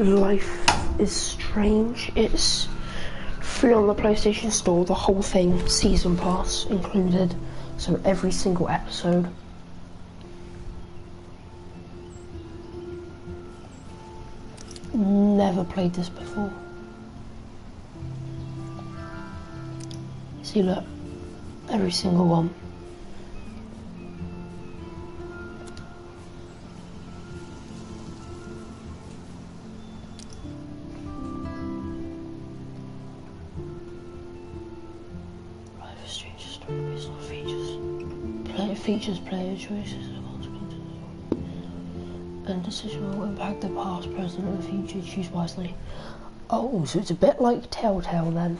Life is Strange. It's free on the PlayStation Store, the whole thing, season pass included, so every single episode. Never played this before. See, look, every single one. Features player choices and decision will impact the past, present, and future. Choose wisely. Oh, so it's a bit like Telltale then.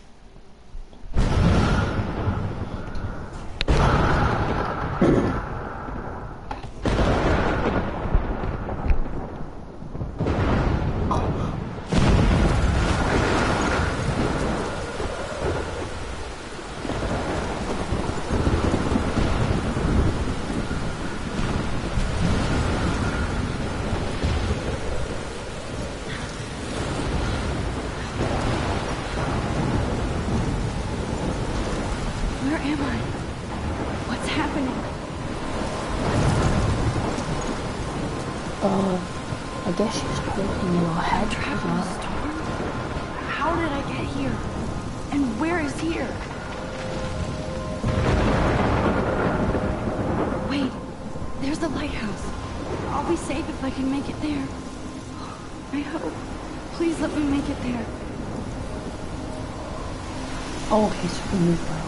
I guess she's talking in your head. Traveling storm? How did I get here? And where is here? Wait, there's the lighthouse. I'll be safe if I can make it there. I hope. Please let me make it there. Oh, okay, so we move now.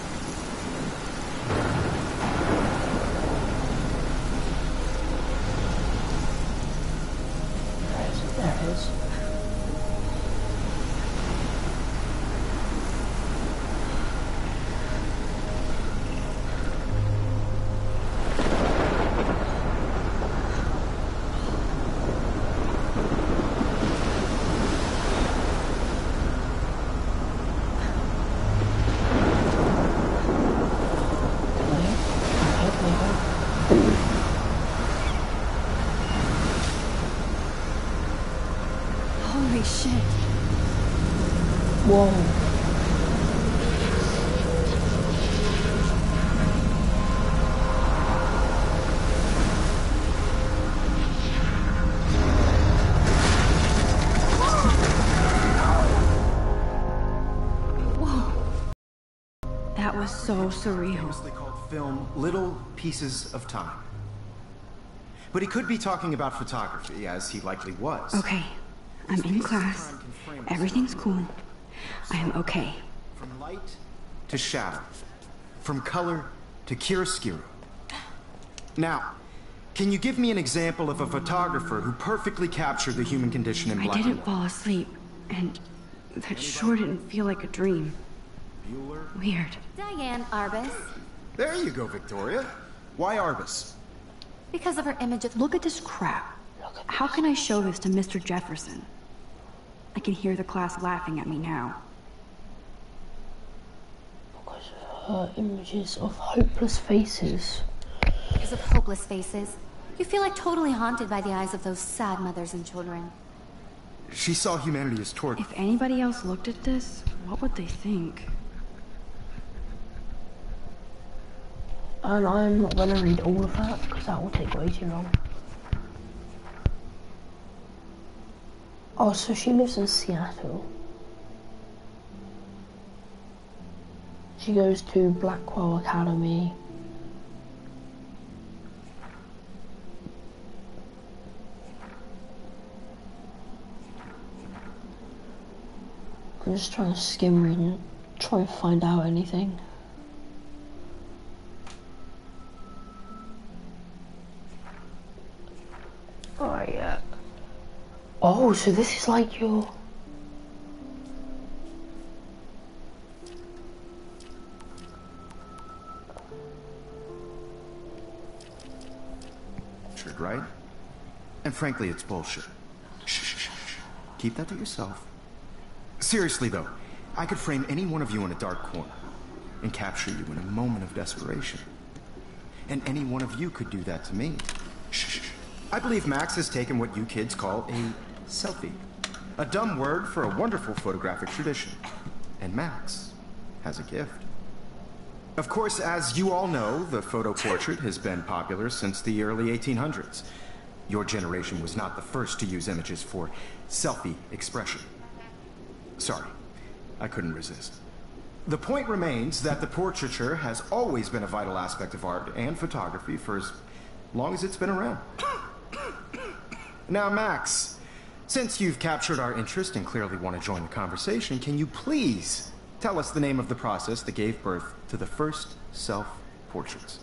Holy shit. Whoa. That was so surreal. Famously called film Little Pieces of Time. But he could be talking about photography, as he likely was. Okay, I'm in class. Everything's cool. I am okay. From light to shadow. From color to chiaroscuro. Now, can you give me an example of a photographer who perfectly captured the human condition in black and white? I didn't fall asleep, and that sure didn't feel like a dream. Bueller? Weird. Diane Arbus. There you go, Victoria. Why Arbus? Because of her image of... Look at this crap. How can I show this to Mr. Jefferson? I can hear the class laughing at me now. Because of her images of hopeless faces. Because of hopeless faces. You feel like totally haunted by the eyes of those sad mothers and children. She saw humanity as torture. If anybody else looked at this, what would they think? And I'm not going to read all of that, because that will take way too long. Oh, so she lives in Seattle. She goes to Blackwell Academy. I'm just trying to skim read and try and find out anything. Oh, yeah. Oh, so this is like your... Right? And frankly, it's bullshit. Shh. Keep that to yourself. Seriously, though, I could frame any one of you in a dark corner and capture you in a moment of desperation. And any one of you could do that to me. Shh. I believe Max has taken what you kids call a selfie. A dumb word for a wonderful photographic tradition. And Max has a gift. Of course, as you all know, the photo portrait has been popular since the early 1800s. Your generation was not the first to use images for selfie expression. Sorry, I couldn't resist. The point remains that the portraiture has always been a vital aspect of art and photography for as long as it's been around. Now, Max, since you've captured our interest and clearly want to join the conversation, can you please tell us the name of the process that gave birth to the first self-portraits?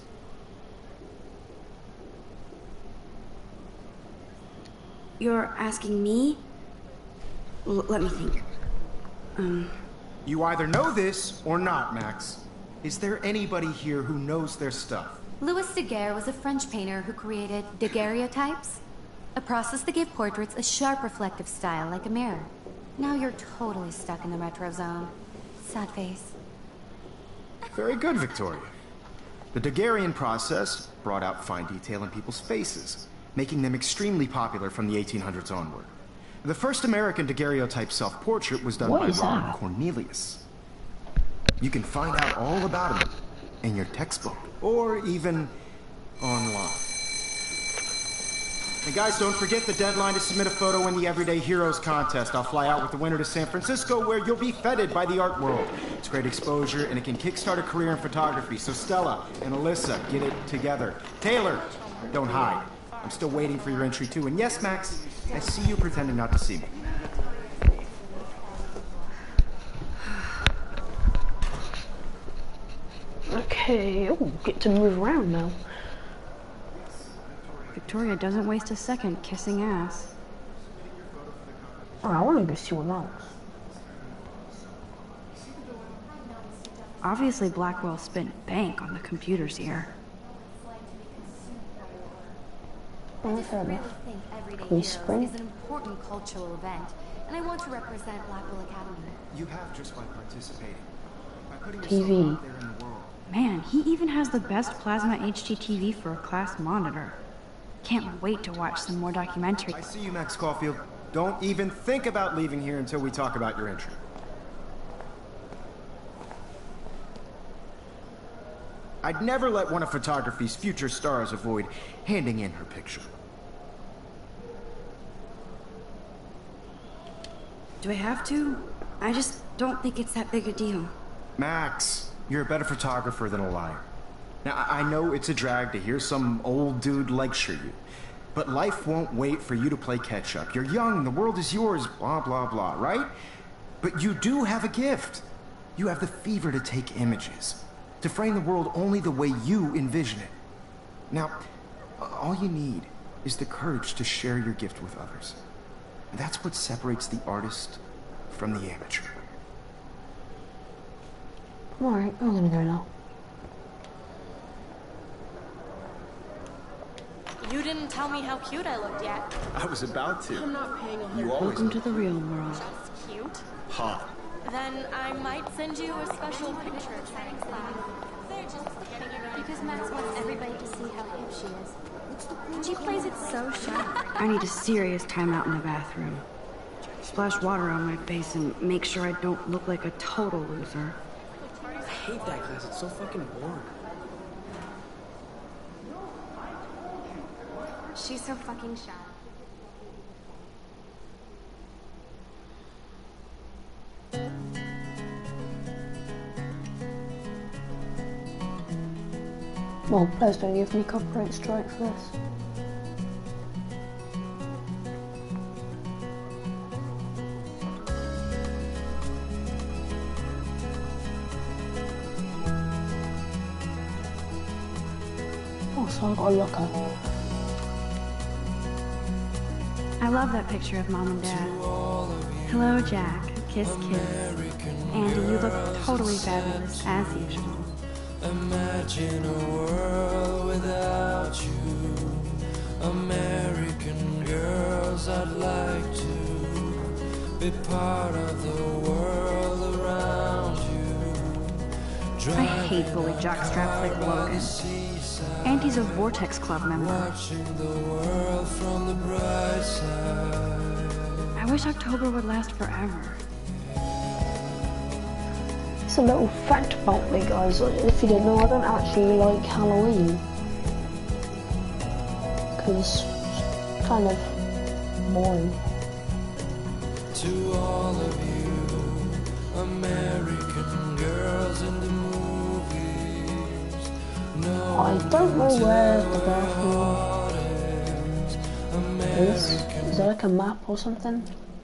You're asking me? Let me think. You either know this or not, Max. Is there anybody here who knows their stuff? Louis Daguerre was a French painter who created daguerreotypes, a process that gave portraits a sharp reflective style like a mirror. Now you're totally stuck in the retro zone. Sad face. Very good, Victoria. The Daguerrean process brought out fine detail in people's faces, making them extremely popular from the 1800s onward. The first American daguerreotype self-portrait was done by Robert Cornelius. You can find out all about him in your textbook, or even online. And guys, don't forget the deadline to submit a photo in the Everyday Heroes contest. I'll fly out with the winner to San Francisco, where you'll be feted by the art world. It's great exposure, and it can kickstart a career in photography. So Stella and Alyssa, get it together. Taylor, don't hide. I'm still waiting for your entry too. And yes, Max, I see you pretending not to see me. Okay, oh, get to move around now. Victoria doesn't waste a second kissing ass. Oh, I want to go see what that was. Obviously, Blackwell spent bank on the computers here. Oh, fair enough. I think Everyday Can we Heroes spring? is an important cultural event, and I want to represent Blackwell Academy. You have just by participating. By putting TV. yourself out there in the world. Man, he even has the best plasma HDTV for a class monitor. Can't wait to watch some more documentaries. I see you, Max Caulfield. Don't even think about leaving here until we talk about your entry. I'd never let one of photography's future stars avoid handing in her picture. Do I have to? I just don't think it's that big a deal. Max, you're a better photographer than a liar. Now, I know it's a drag to hear some old dude lecture you, but life won't wait for you to play catch-up. You're young, the world is yours, blah, blah, blah, right? But you do have a gift. You have the fever to take images, to frame the world only the way you envision it. Now, all you need is the courage to share your gift with others. And that's what separates the artist from the amateur. Alright, I'm gonna go now. You didn't tell me how cute I looked yet. I was about to. I'm not paying You always Welcome to the real world. That's cute. hot. Then I might send you a special picture. Thanks, They're just getting it because Max wants everybody to see how hip she is. She plays it so sharp. I need a serious timeout in the bathroom. Splash water on my face and make sure I don't look like a total loser. I hate that class. It's so fucking boring. She's so fucking shy. Well, please don't give me copyright strike for this. Oh, so I got a locker. I love that picture of Mom and Dad. Hello, Jack. Kiss, kiss. Andy, you look totally fabulous, as usual. Imagine a world without you. American girls, I'd like to be part of the world around you. I hate bully jockstraps like Logan. Andy's a Vortex Club member. Watching the world from the bright side. I wish October would last forever. It's a little fact about me, guys. If you didn't know, I don't actually like Halloween. Because it's kind of boring. To all of you, American girls in the movies. No, I don't know where the bathroom is. Is there like a map or something?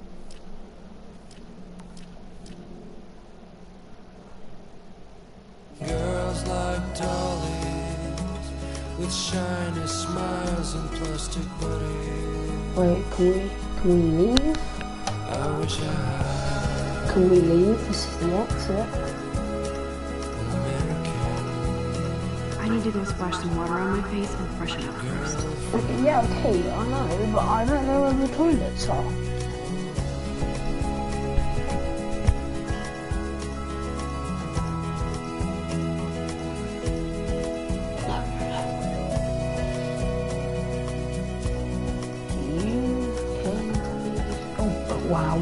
girls like dollies with shiny smiles and plastic bodies. Wait, can we leave? I wish I Can we leave? This is the exit. I need to go splash some water on my face and freshen up first. Okay, yeah, okay, I know, but I don't know where the toilets are. Wow.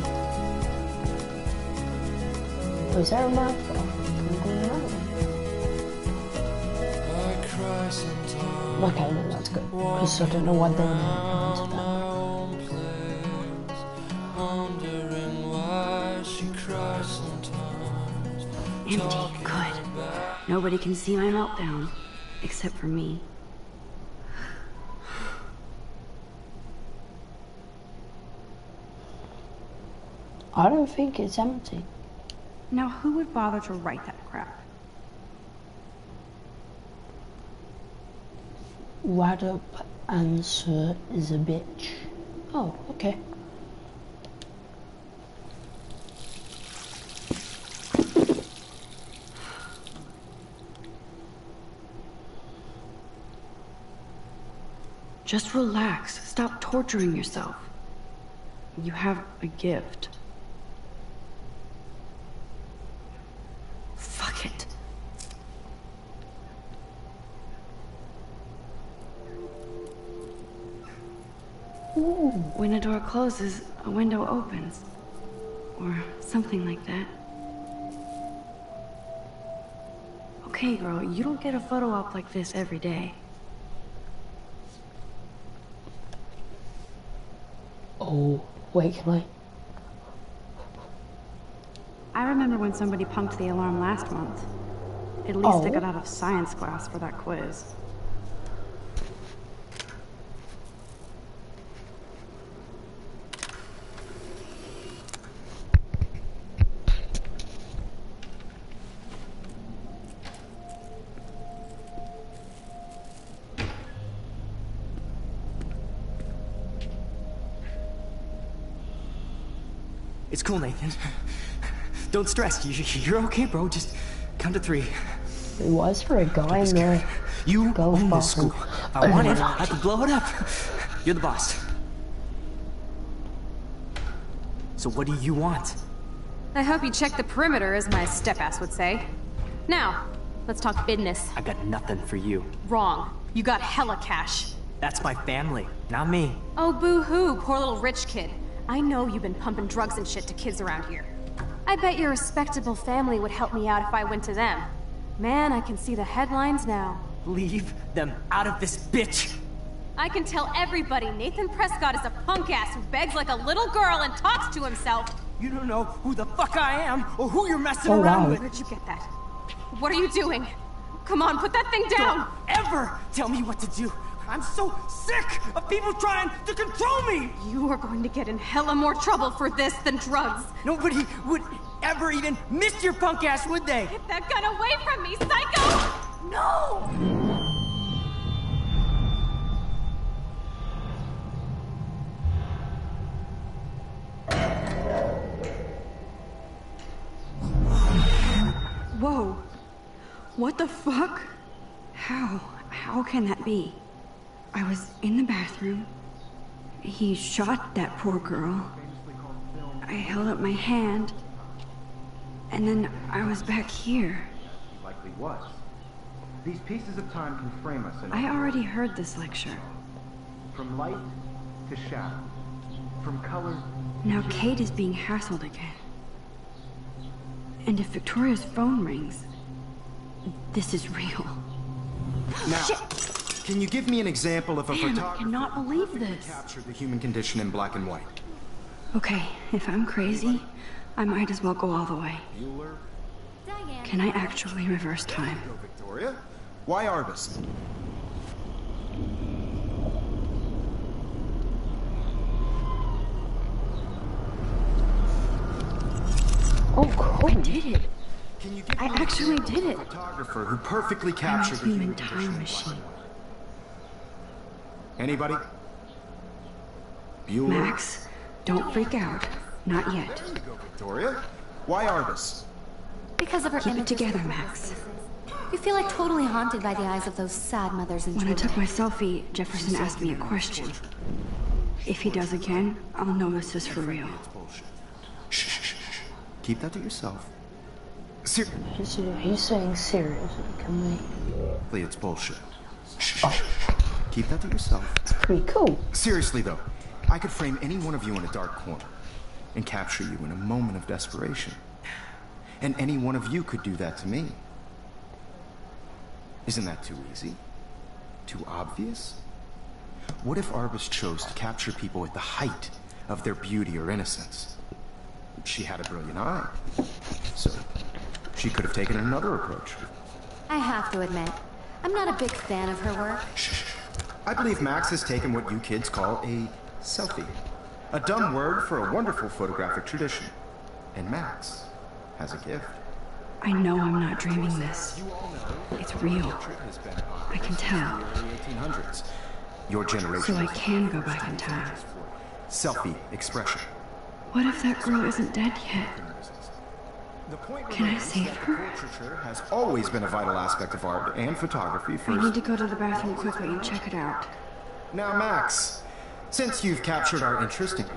Was there a map? Can we go around? I cry sometimes. Okay, then that's good. Because I don't know why they went into that. My own place, wondering why she cries sometimes. Empty. Good. Nobody can see my meltdown. Except for me. I don't think it's empty. Now who would bother to write that crap? Radop answer is a bitch. Oh, okay. Just relax. Stop torturing yourself. You have a gift. Fuck it. Ooh. When a door closes, a window opens. Or something like that. Okay, girl, you don't get a photo op like this every day. Oh, wait, can I? I remember when somebody punked the alarm last month. At least I Oh. got out of science class for that quiz. It's cool, Nathan. Don't stress. You're okay, bro. Just count to 3. It was for a guy in there. You Girls' own this bathroom. school. If I want it, I can blow it up. You're the boss. So what do you want? I hope you check the perimeter, as my step-ass would say. Now, let's talk business. I got nothing for you. Wrong. You got hella cash. That's my family, not me. Oh, boo-hoo, poor little rich kid. I know you've been pumping drugs and shit to kids around here. I bet your respectable family would help me out if I went to them. Man, I can see the headlines now. Leave them out of this bitch. I can tell everybody Nathan Prescott is a punk ass who begs like a little girl and talks to himself. You don't know who the fuck I am or who you're messing Oh, around wow. with. Where'd you get that? What are you doing? Come on, put that thing down! Don't ever tell me what to do. I'm so sick of people trying to control me. You are going to get in hella more trouble for this than drugs. Nobody would ever even miss your punk ass, would they? Get that gun away from me, psycho! No! Whoa. What the fuck? How can that be? I was in the bathroom. He shot that poor girl. I held up my hand. And then I was back here. Likely was. These pieces of time can frame us in I already heard this lecture. from light to shadow, from color Now Kate is being hassled again. And if Victoria's phone rings, this is real. Now, can you give me an example of a Damn, I photographer cannot believe who this. captured the human condition in black and white? Okay, if I'm crazy, I might as well go all the way. Bueller? Diane. Can I actually reverse time? Go, Victoria. Why Arbus? Oh, cool. I did it! Can you give I me an actually example did of it. a photographer who perfectly I'm a captured the human human condition time in black machine. and white? Anybody? Bueller? Max, don't freak out. Not yet. There you go, Victoria. Why Arbus? Because of her Keep it images together, of Max. faces. You feel like totally haunted by the eyes of those sad mothers and When I children. took my selfie, Jefferson asked me a question. If he does again, I'll know this is for real. It's bullshit. Shh, shh, shh, shh. Keep that to yourself. He's saying seriously, can we? It's bullshit. Shh, shh, shh. Keep that to yourself. Pretty cool. Seriously, though, I could frame any one of you in a dark corner and capture you in a moment of desperation. And any one of you could do that to me. Isn't that too easy? Too obvious? What if Arbus chose to capture people at the height of their beauty or innocence? She had a brilliant eye, so she could have taken another approach. I have to admit, I'm not a big fan of her work. Shh. I believe Max has taken what you kids call a selfie. A dumb word for a wonderful photographic tradition. And Max has a gift. I know I'm not dreaming this. It's real. I can tell. The early 1800s. Your generation. So I can go back in time. Selfie expression. What if that girl isn't dead yet? The point Can I remains save that her? Portraiture has always been a vital aspect of art and photography for... I need to go to the bathroom quickly and check it out. Now, Max, since you've captured our interest in...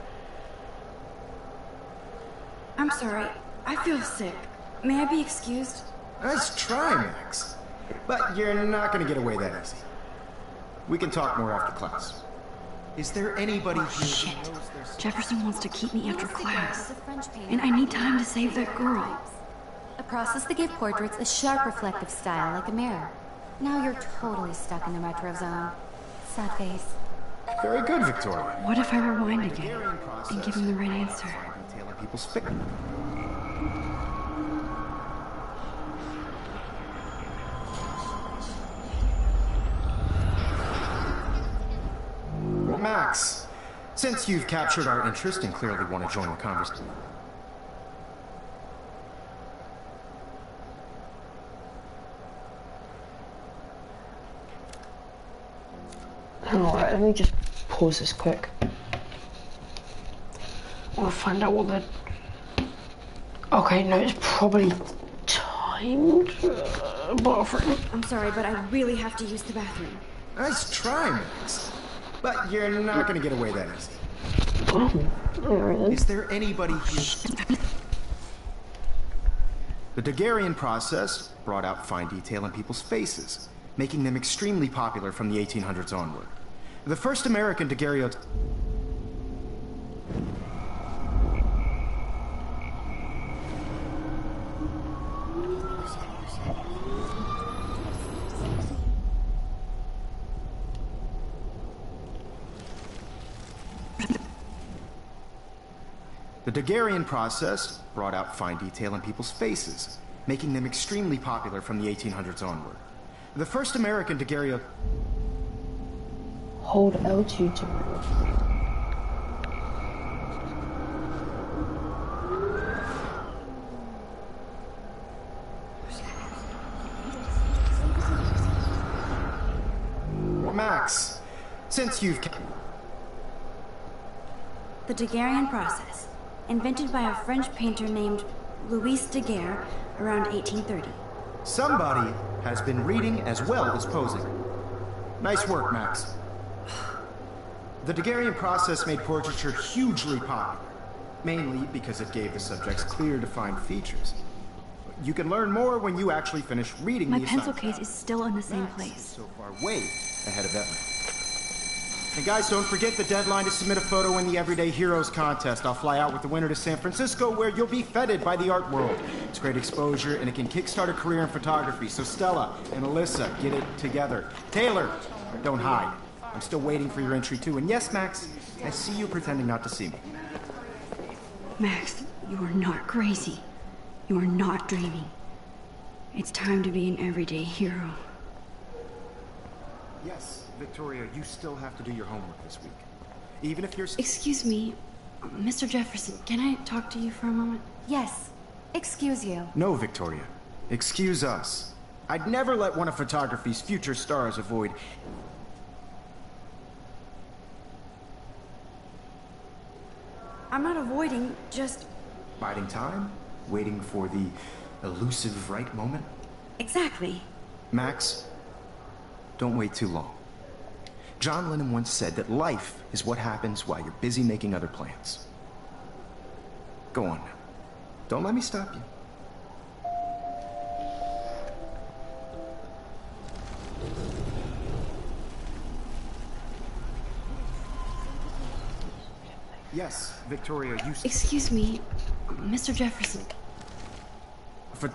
I'm sorry. I feel sick. May I be excused? Nice try, Max. But you're not going to get away that easy. We can talk more after class. Is there anybody here Shit. who knows their... Jefferson wants to keep me after Louis Daguerre class. was a French painter And I need time to save that girl. A process that gave portraits a sharp reflective style like a mirror. Now you're totally stuck in the retro zone. Sad face. Very good, Victoria. What if I rewind again Daguerrean process. and give him the right answer? Detailing people's fa- Max, since you've captured our interest and clearly want to join the conversation... Alright, let me just pause this quick. I'll find out what the... Okay, no, it's probably timed. Bathroom. I'm sorry, but I really have to use the bathroom. Nice try, Max. But you're not going to get away that easy. Oh, alright then. Is there anybody here... The Daguerrean process brought out fine detail in people's faces, making them extremely popular from the 1800s onward. The first American daguerreotype... The Daguerrean process brought out fine detail in people's faces, making them extremely popular from the 1800s onward. The first American daguerreotype... Hold L2 to move. Max, since you've... The Daguerrean process, invented by a French painter named Louis Daguerre around 1830. Somebody has been reading as well as posing. Nice work, Max. The Daguerrean process made portraiture hugely popular, mainly because it gave the subjects clear, defined features. You can learn more when you actually finish reading My the pencil assignment. case is still in the same Max is place. so far way ahead of everyone. And guys, don't forget the deadline to submit a photo in the Everyday Heroes contest. I'll fly out with the winner to San Francisco, where you'll be feted by the art world. It's great exposure, and it can kickstart a career in photography. So Stella and Alyssa, get it together. Taylor, don't hide. I'm still waiting for your entry too. And yes, Max, I see you pretending not to see me. Max, you are not crazy. You are not dreaming. It's time to be an everyday hero. Yes, Victoria, you still have to do your homework this week. Even if you're... Excuse me, Mr. Jefferson, can I talk to you for a moment? Yes. Excuse you. No, Victoria. Excuse us. I'd never let one of photography's future stars avoid... I'm not avoiding, just... biding time? Waiting for the elusive right moment? Exactly. Max, don't wait too long. John Lennon once said that life is what happens while you're busy making other plans. Go on now. Don't let me stop you. Yes, Victoria, you... Excuse me, Mr. Jefferson. For...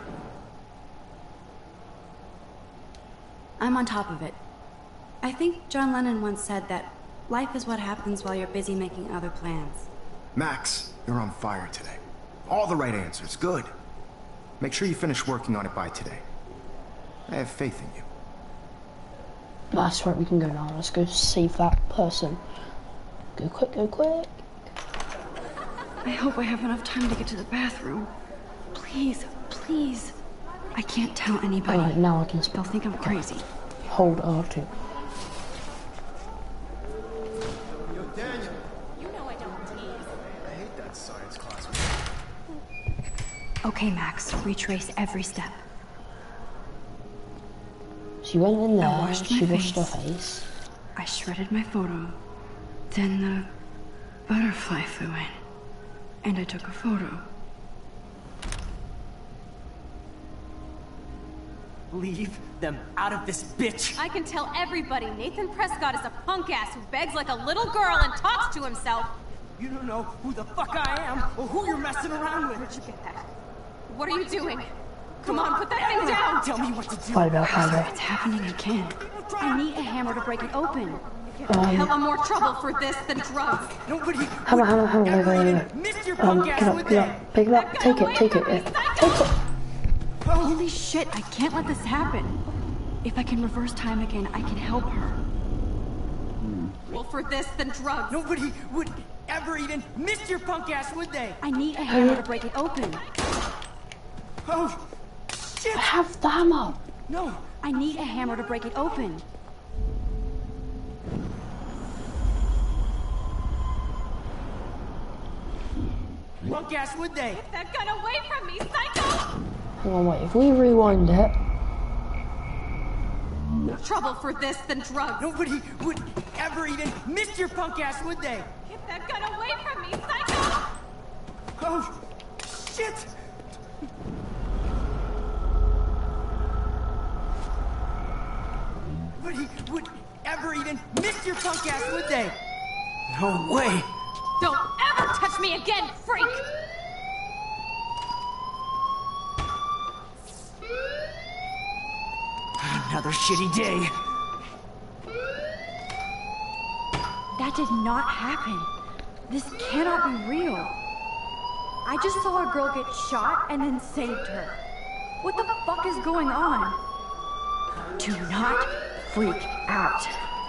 I'm on top of it. I think John Lennon once said that life is what happens while you're busy making other plans. Max, you're on fire today. All the right answers. Good. Make sure you finish working on it by today. I have faith in you. That's right, we can go now. Let's go save that person. Go quick, go quick. I hope I have enough time to get to the bathroom. Please, please. I can't tell anybody. Alright, now I can They'll think I'm crazy. Hold R2. Yo, Daniel. You know I don't tease. I hate that science class. Okay, Max, retrace every step. She went in there, washed my she washed her face. face. I shredded my photo. Then the butterfly flew in. And I took a photo. Leave them out of this bitch. I can tell everybody Nathan Prescott is a punk ass who begs like a little girl and talks to himself. You don't know who the fuck I am or who you're messing around with. Where'd you get that? What are you doing? Come on, put that thing down! Tell me what to do. Find out. It's happening again. I need a hammer to break it open. Hella more trouble for this than drugs. Nobody Hammer. missed your punk Get ass, up, would get they? up. Pick it up, take it, take it. Yeah. Take it. Holy shit, I can't let this happen. If I can reverse time again, I can help her. Well, for this than drugs. Nobody would ever even miss your punk ass, would they? I need a hammer to break it open. Oh, shit! I have the hammer. No, I need a hammer to break it open. punk ass, would they? Get that gun away from me, psycho! Hang on, wait. If we rewind it, Trouble for this than drugs. Nobody would ever even miss your punk ass, would they? Get that gun away from me, psycho! Oh, shit! Nobody would ever even miss your punk ass, would they? No way! Don't ever touch me again, freak! Another shitty day. That did not happen. This cannot be real. I just saw a girl get shot and then saved her. What the fuck is going on? Do not freak out.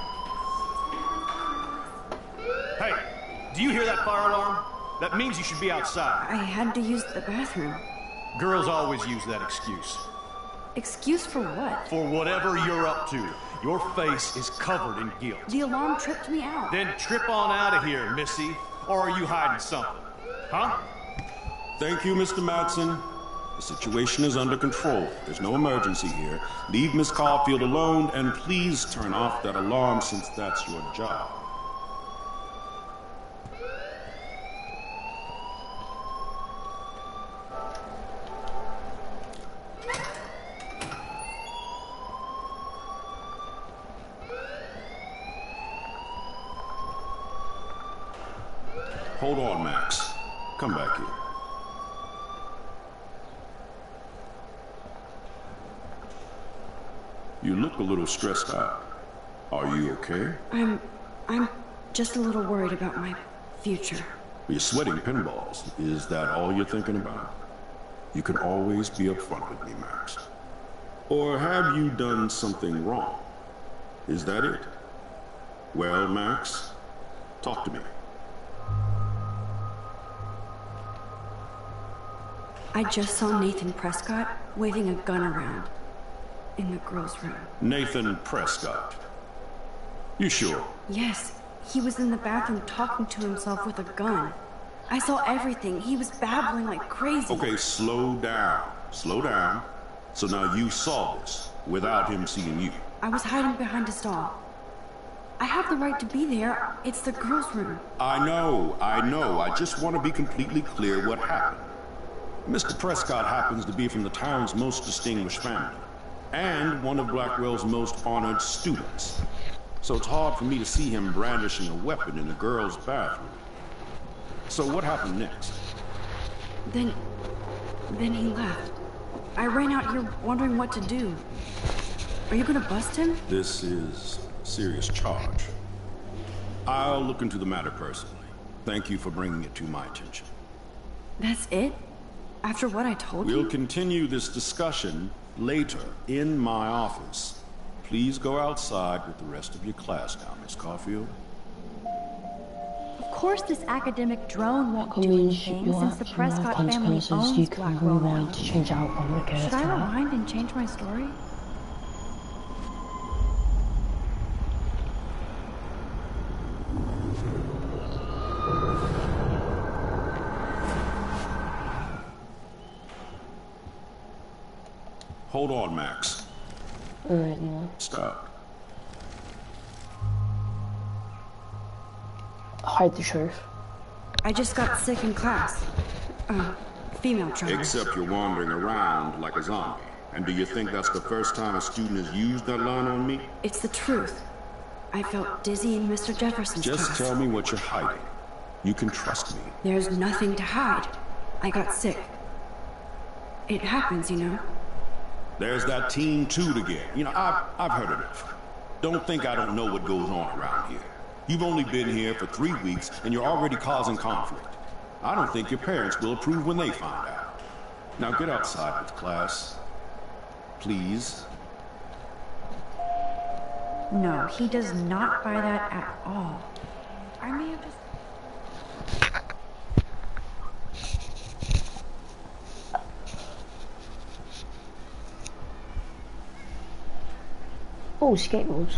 Hey, do you hear that fire alarm? That means you should be outside. I had to use the bathroom. Girls always use that excuse. Excuse for what? For whatever you're up to. Your face is covered in guilt. The alarm tripped me out. Then trip on out of here, Missy. Or are you hiding something? Huh? Thank you, Mr. Madsen. The situation is under control. There's no emergency here. Leave Miss Caulfield alone, and please turn off that alarm since that's your job. Hold on, Max. Come back here. You look a little stressed out. Are you okay? I'm just a little worried about my future. You're sweating pinballs. Is that all you're thinking about? You can always be upfront with me, Max. Or have you done something wrong? Is that it? Well, Max, talk to me. I just saw Nathan Prescott waving a gun around in the girls' room. Nathan Prescott. You sure? Yes, he was in the bathroom talking to himself with a gun. I saw everything. He was babbling like crazy. Okay, slow down. Slow down. So now you saw this without him seeing you. I was hiding behind a stall. I have the right to be there. It's the girls' room. I know. I just want to be completely clear what happened. Mr. Prescott happens to be from the town's most distinguished family, and one of Blackwell's most honored students. So it's hard for me to see him brandishing a weapon in a girl's bathroom. So what happened next? Then he left. I ran out here wondering what to do. Are you gonna bust him? This is a serious charge. I'll look into the matter personally. Thank you for bringing it to my attention. That's it? After what I told you? We'll continue this discussion later in my office. Please go outside with the rest of your class now, Miss Caulfield. Of course this academic drone won't do anything Your since the action will have Prescott family consequences. owns You can Blackwell rewind now. to change the outcome. Okay, Should that's I fine. rewind and change my story? Hold on, Max. Alright, now. Stop. Hide the truth. I just got sick in class. Female charge. Except you're wandering around like a zombie. And do you think that's the first time a student has used that line on me? It's the truth. I felt dizzy in Mr. Jefferson's Just class. tell me what you're hiding. You can trust me. There's nothing to hide. I got sick. It happens, you know. There's that Teen Toot again. You know, I've heard of it. Don't think I don't know what goes on around here. You've only been here for 3 weeks, and you're already causing conflict. I don't think your parents will approve when they find out. Now get outside with class. Please. No, he does not buy that at all. I may have just... Oh, skateboards.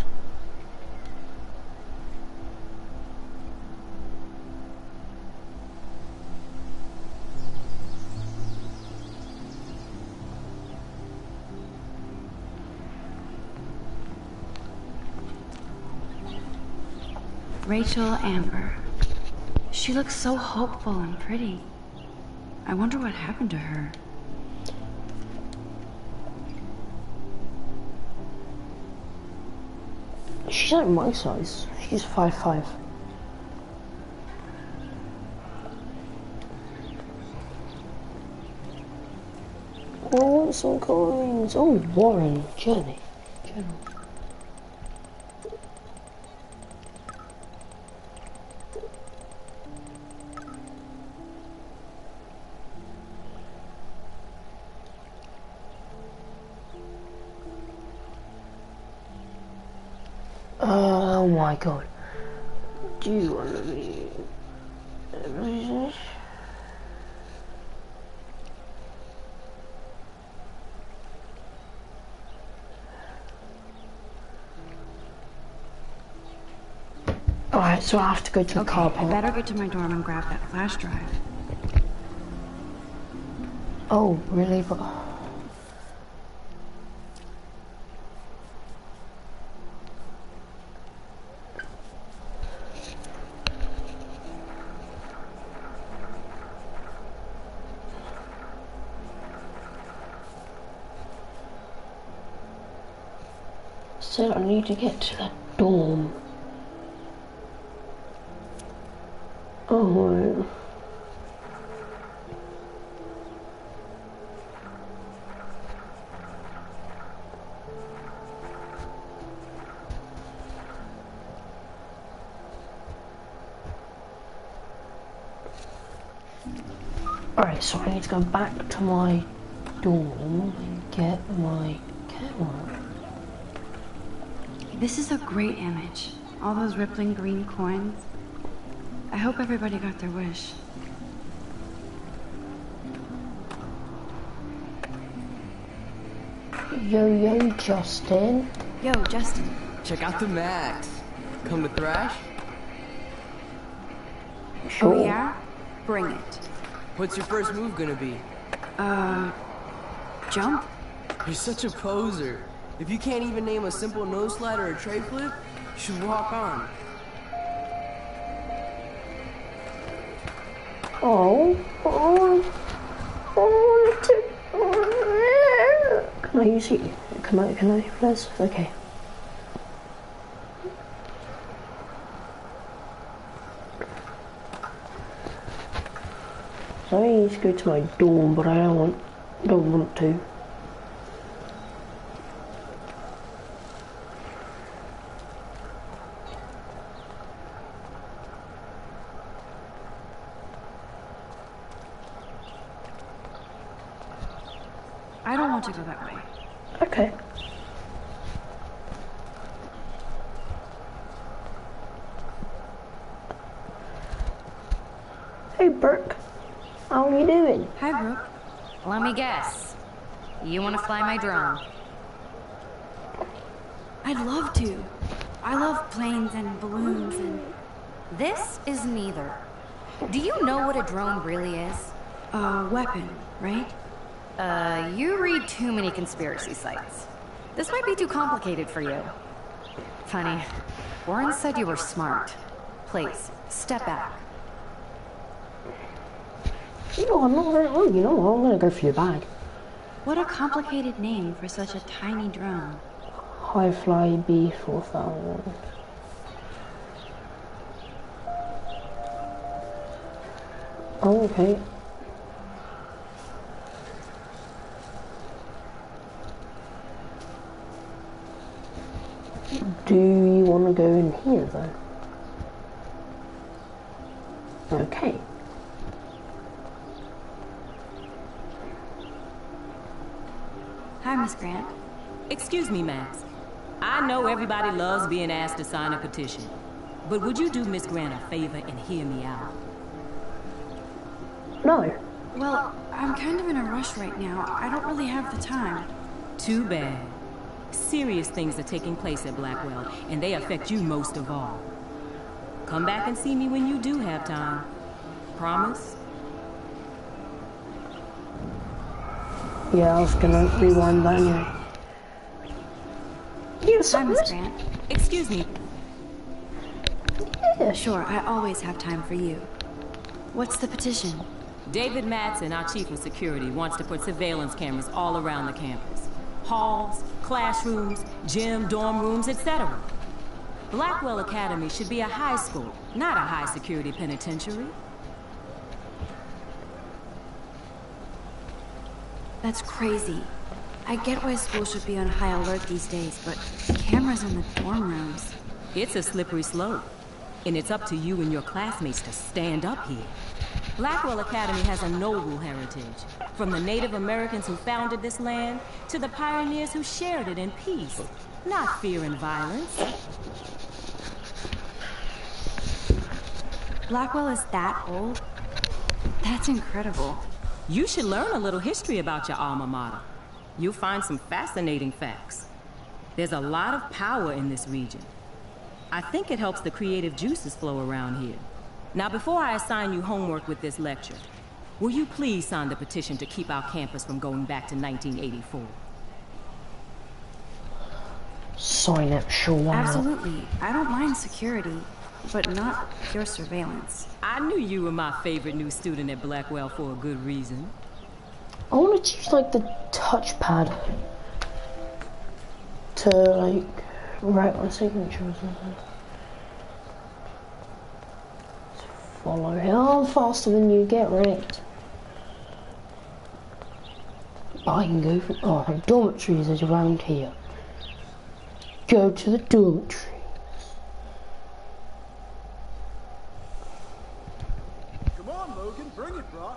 Rachel Amber. She looks so hopeful and pretty. I wonder what happened to her. She's like my size. She's 5'5". I want some coins. Oh, Warren. Journey. Journal. Oh my god. Do you want to be... Alright, so I have to go to the car I park. better get to my dorm and grab that flash drive. Oh, really? But... So I need to get to the dorm. Oh Oh. Alright, so I need to go back to my dorm and get my camera. This is a great image. All those rippling green coins. I hope everybody got their wish. Yo, Justin. Yo, Justin. Check out the Max. Come to thrash? Sure. Oh yeah? Bring it. What's your first move gonna be? Jump? You're such a poser. If you can't even name a simple nose slide or a tray flip, you should walk on. Can I use it? Can I, please? Okay. So I need to go to my dorm, but I don't want to. I don't want to go that way. Okay. Hey, Brooke. How are you doing? Hi, Brooke. Let me guess. You want to fly my drone? I'd love to. I love planes and balloons and... This is neither. Do you know what a drone really is? A weapon, right? You read too many conspiracy sites. This might be too complicated for you. Funny, Warren said you were smart. Please, step back. You know, I'm not very well, you know, I'm gonna go for your bag. What a complicated name for such a tiny drone. Highfly B4000. Oh, okay. Do you want to go in here, though? Okay. Hi, Miss Grant. Excuse me, Max. I know everybody loves being asked to sign a petition, but would you do Miss Grant a favor and hear me out? No. Well, I'm kind of in a rush right now. I don't really have the time. Too bad. Serious things are taking place at Blackwell, and they affect you most of all. Come back and see me when you do have time. Promise? Yeah, I was gonna rewind that anyway. Yes, Hi, Miss Grant. Excuse me. Yeah, sure. I always have time for you. What's the petition? David Madsen, our chief of security, wants to put surveillance cameras all around the campus. Halls, classrooms, gym, dorm rooms, etc. Blackwell Academy should be a high school, not a high-security penitentiary. That's crazy. I get why schools should be on high alert these days, but cameras in the dorm rooms... It's a slippery slope, and it's up to you and your classmates to stand up here. Blackwell Academy has a noble heritage, from the Native Americans who founded this land to the pioneers who shared it in peace, not fear and violence. Blackwell is that old? That's incredible. You should learn a little history about your alma mater. You'll find some fascinating facts. There's a lot of power in this region. I think it helps the creative juices flow around here. Now, before I assign you homework with this lecture, will you please sign the petition to keep our campus from going back to 1984? Sign it, sure, why not? Absolutely. I don't mind security, but not pure surveillance. I knew you were my favorite new student at Blackwell for a good reason. I want to use, like, the touchpad to, like, write my signature or something. follow him faster than you get wrecked. I can go for dormitories is around here. Go to the dormitory. Come on, Logan, bring it, bro.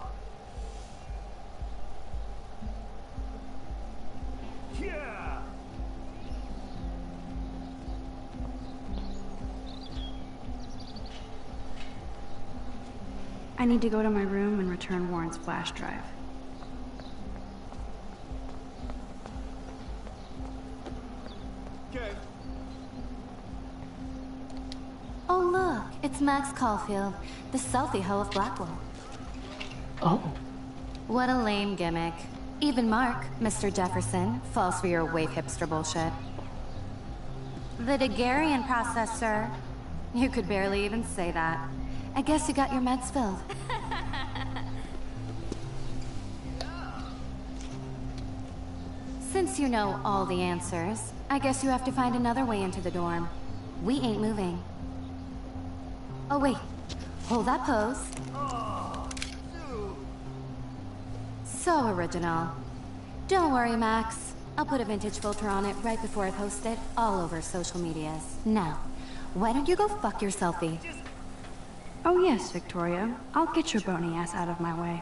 Yeah. I need to go to my room and return Warren's flash drive. Okay. Oh look, it's Max Caulfield, the selfie hoe of Blackwell. Oh. What a lame gimmick. Even Mark, Mr. Jefferson, falls for your wave hipster bullshit. The Daguerrean process, sir. You could barely even say that. I guess you got your meds filled. Since you know all the answers, I guess you have to find another way into the dorm. We ain't moving. Oh wait, hold that pose. So original. Don't worry, Max. I'll put a vintage filter on it right before I post it all over social medias. Now, why don't you go fuck your selfie? Oh yes, Victoria. I'll get your bony ass out of my way.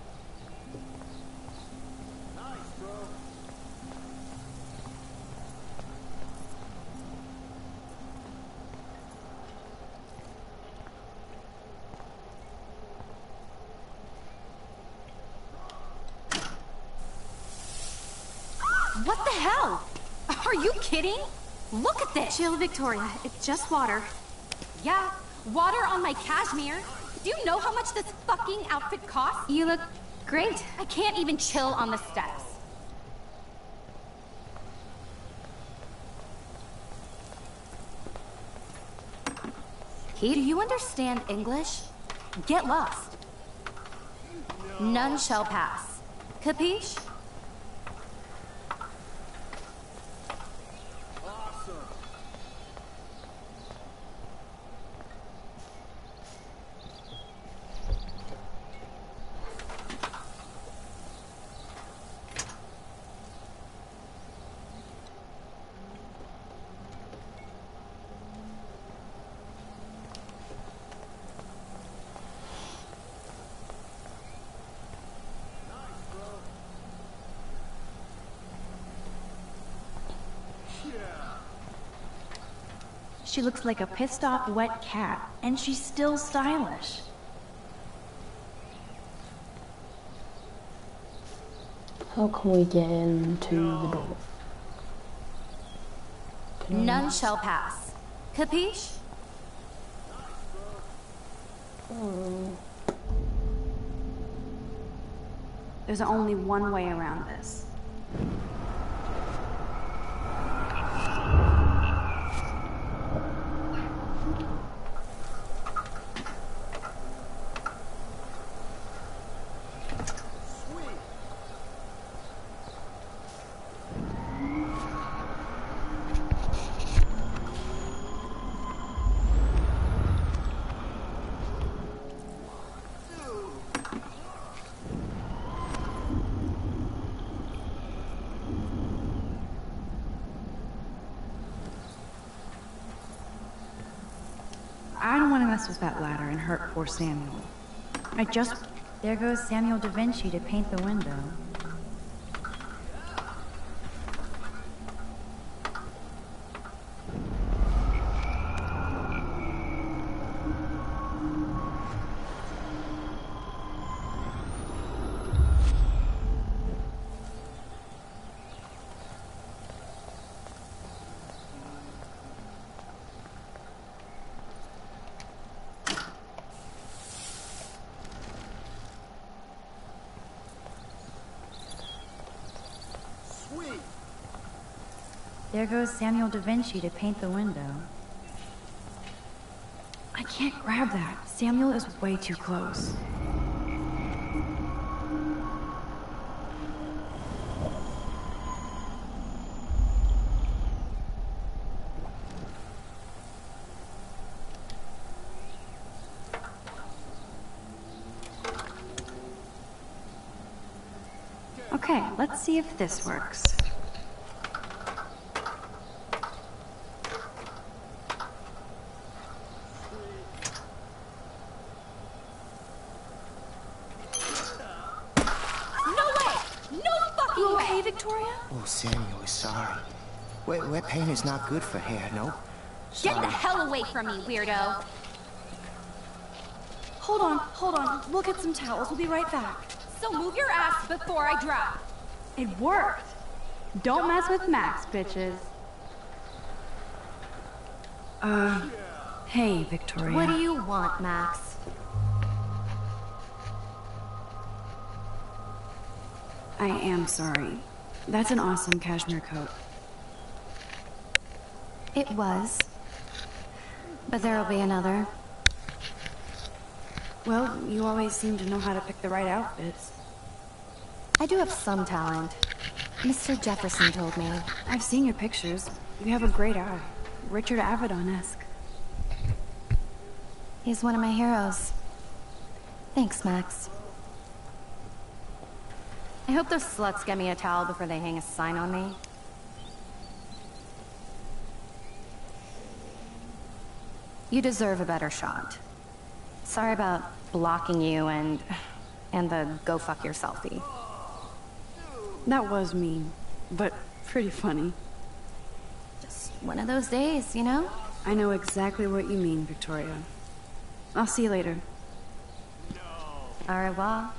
What the hell? Are you kidding? Look at this! Chill, Victoria. It's just water. Yeah, water on my cashmere. Do you know how much this fucking outfit costs? You look great. I can't even chill on the steps. Do you understand English? Get lost. None shall pass. Capiche? She looks like a pissed off wet cat, and she's still stylish. How can we get into the door? None shall pass. Capiche? There's only one way around this. I don't want to mess with that ladder and hurt poor Samuel. There goes Samuel da Vinci to paint the window. There goes Samuel da Vinci to paint the window. I can't grab that. Samuel is way too close. Okay, let's see if this works. You okay, Victoria? Oh, Samuel is sorry. Wet paint is not good for hair, no? Get Sorry. the hell away from me, weirdo! Hold on. We'll get some towels. We'll be right back. So move your ass before I drop. It worked. Don't mess with Max, bitches. Hey, Victoria. What do you want, Max? I am sorry. That's an awesome cashmere coat. It was. But there'll be another. Well, you always seem to know how to pick the right outfits. I do have some talent. Mr. Jefferson told me. I've seen your pictures. You have a great eye. Richard Avedon-esque. He's one of my heroes. Thanks, Max. I hope those sluts get me a towel before they hang a sign on me. You deserve a better shot. Sorry about blocking you and the go fuck yourselfie. That was mean, but pretty funny. Just one of those days, you know? I know exactly what you mean, Victoria. I'll see you later. Au revoir.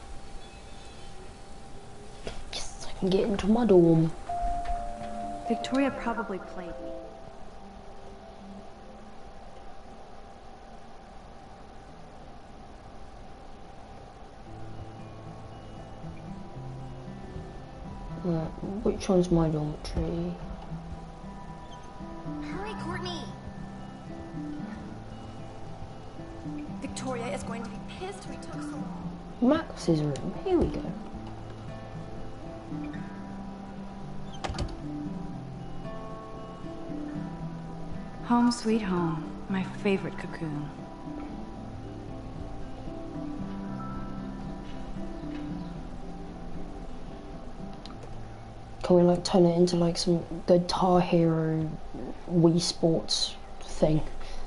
Yes, I can get into my dorm. Victoria probably played me. Which one's my dormitory? Hurry, Courtney! Victoria is going to be pissed we took so long. Max's room. Here we go. Home sweet home. My favorite cocoon. Can we like turn it into like some Guitar Hero Wii Sports thing?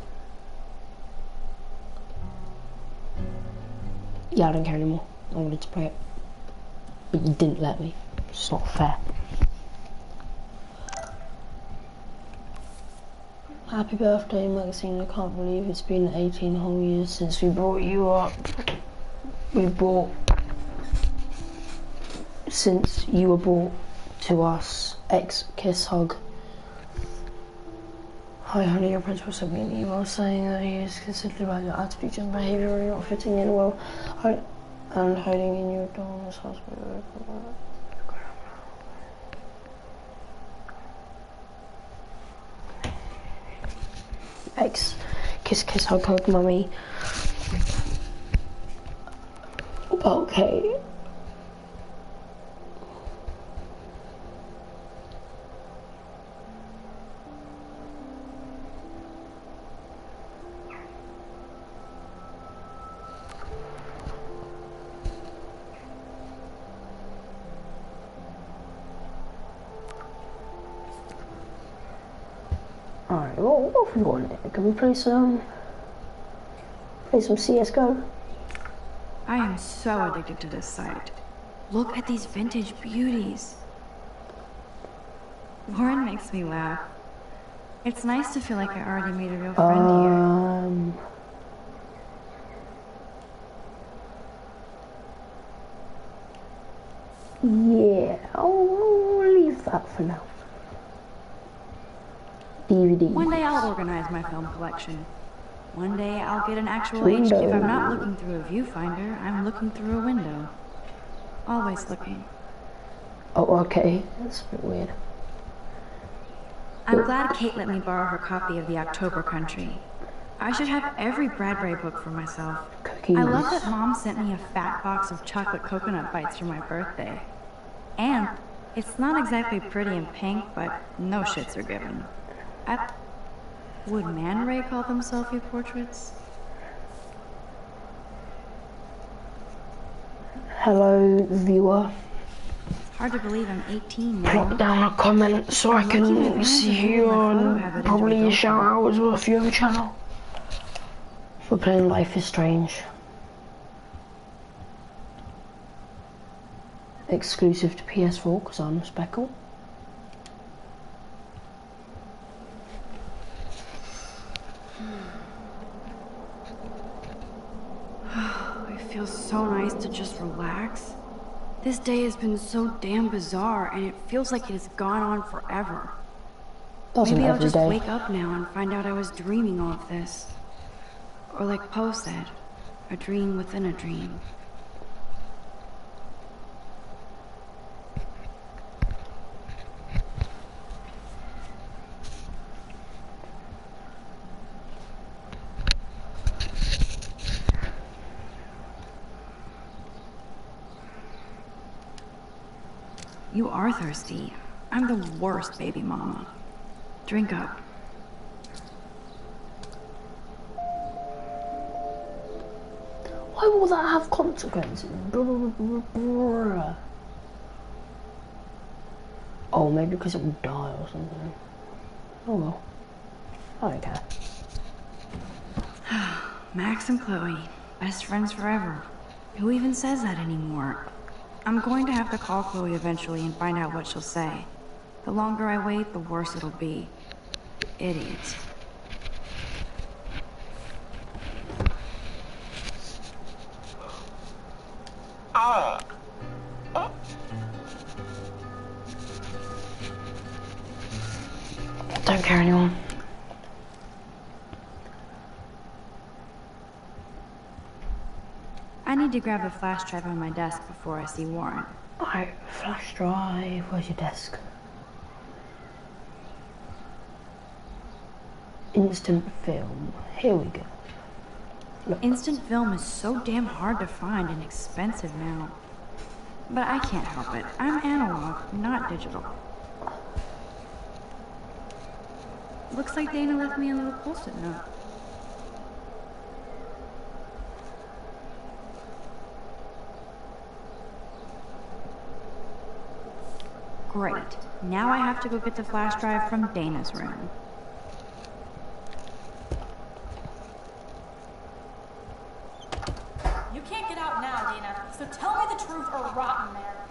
Yeah, I don't care anymore. I wanted to play it. But you didn't let me. It's not fair. Happy birthday, Maxine. I can't believe it's been 18 whole years since we brought you up. Since you were brought to us. Kiss hug. Hi honey, your principal sent me an email saying that he is concerned about your attitude and behaviour and not fitting in well and hiding in your dorm's hospital. Kiss hug hug mummy. Okay. Alright, what have we got in it? Can we play some CSGO? I am so addicted to this site. Look at these vintage beauties. Lauren makes me laugh. It's nice to feel like I already made a real friend here. Yeah, I'll leave that for now. DVD. One day I'll organize my film collection. One day I'll get an actual HQ. If I'm not looking through a viewfinder, I'm looking through a window. Always looking. Oh, okay. That's a bit weird. I'm glad Kate let me borrow her copy of The October Country. I should have every Bradbury book for myself. Cookies. I love that Mom sent me a fat box of chocolate coconut bites for my birthday. And it's not exactly pretty and pink, but no shits are given. Would Man Ray call them selfie portraits? Hello, viewer. Hard to believe I'm 18 now. Drop down a comment so I can see you on probably a shout out as well if you have a channel. We're playing Life is Strange. Exclusive to PS4 because I'm Speckle. It feels so nice to just relax. This day has been so damn bizarre, and it feels like it has gone on forever. Maybe I'll just wake up now and find out I was dreaming all of this. Or like Poe said, a dream within a dream. You are thirsty. I'm the worst baby mama. Drink up. Why will that have consequences? Oh, maybe because it will die or something. Oh well. I don't care. Max and Chloe, best friends forever. Who even says that anymore? I'm going to have to call Chloe eventually and find out what she'll say. The longer I wait, the worse it'll be. Idiots. Don't care anymore. I need to grab a flash drive on my desk before I see Warren. Alright, flash drive, where's your desk? Instant film, here we go. Look. Instant film is so damn hard to find and expensive now. But I can't help it. I'm analog, not digital. Looks like Dana left me a little post-it note. Great. Now I have to go get the flash drive from Dana's room. You can't get out now, Dana, so tell me the truth or rot in there.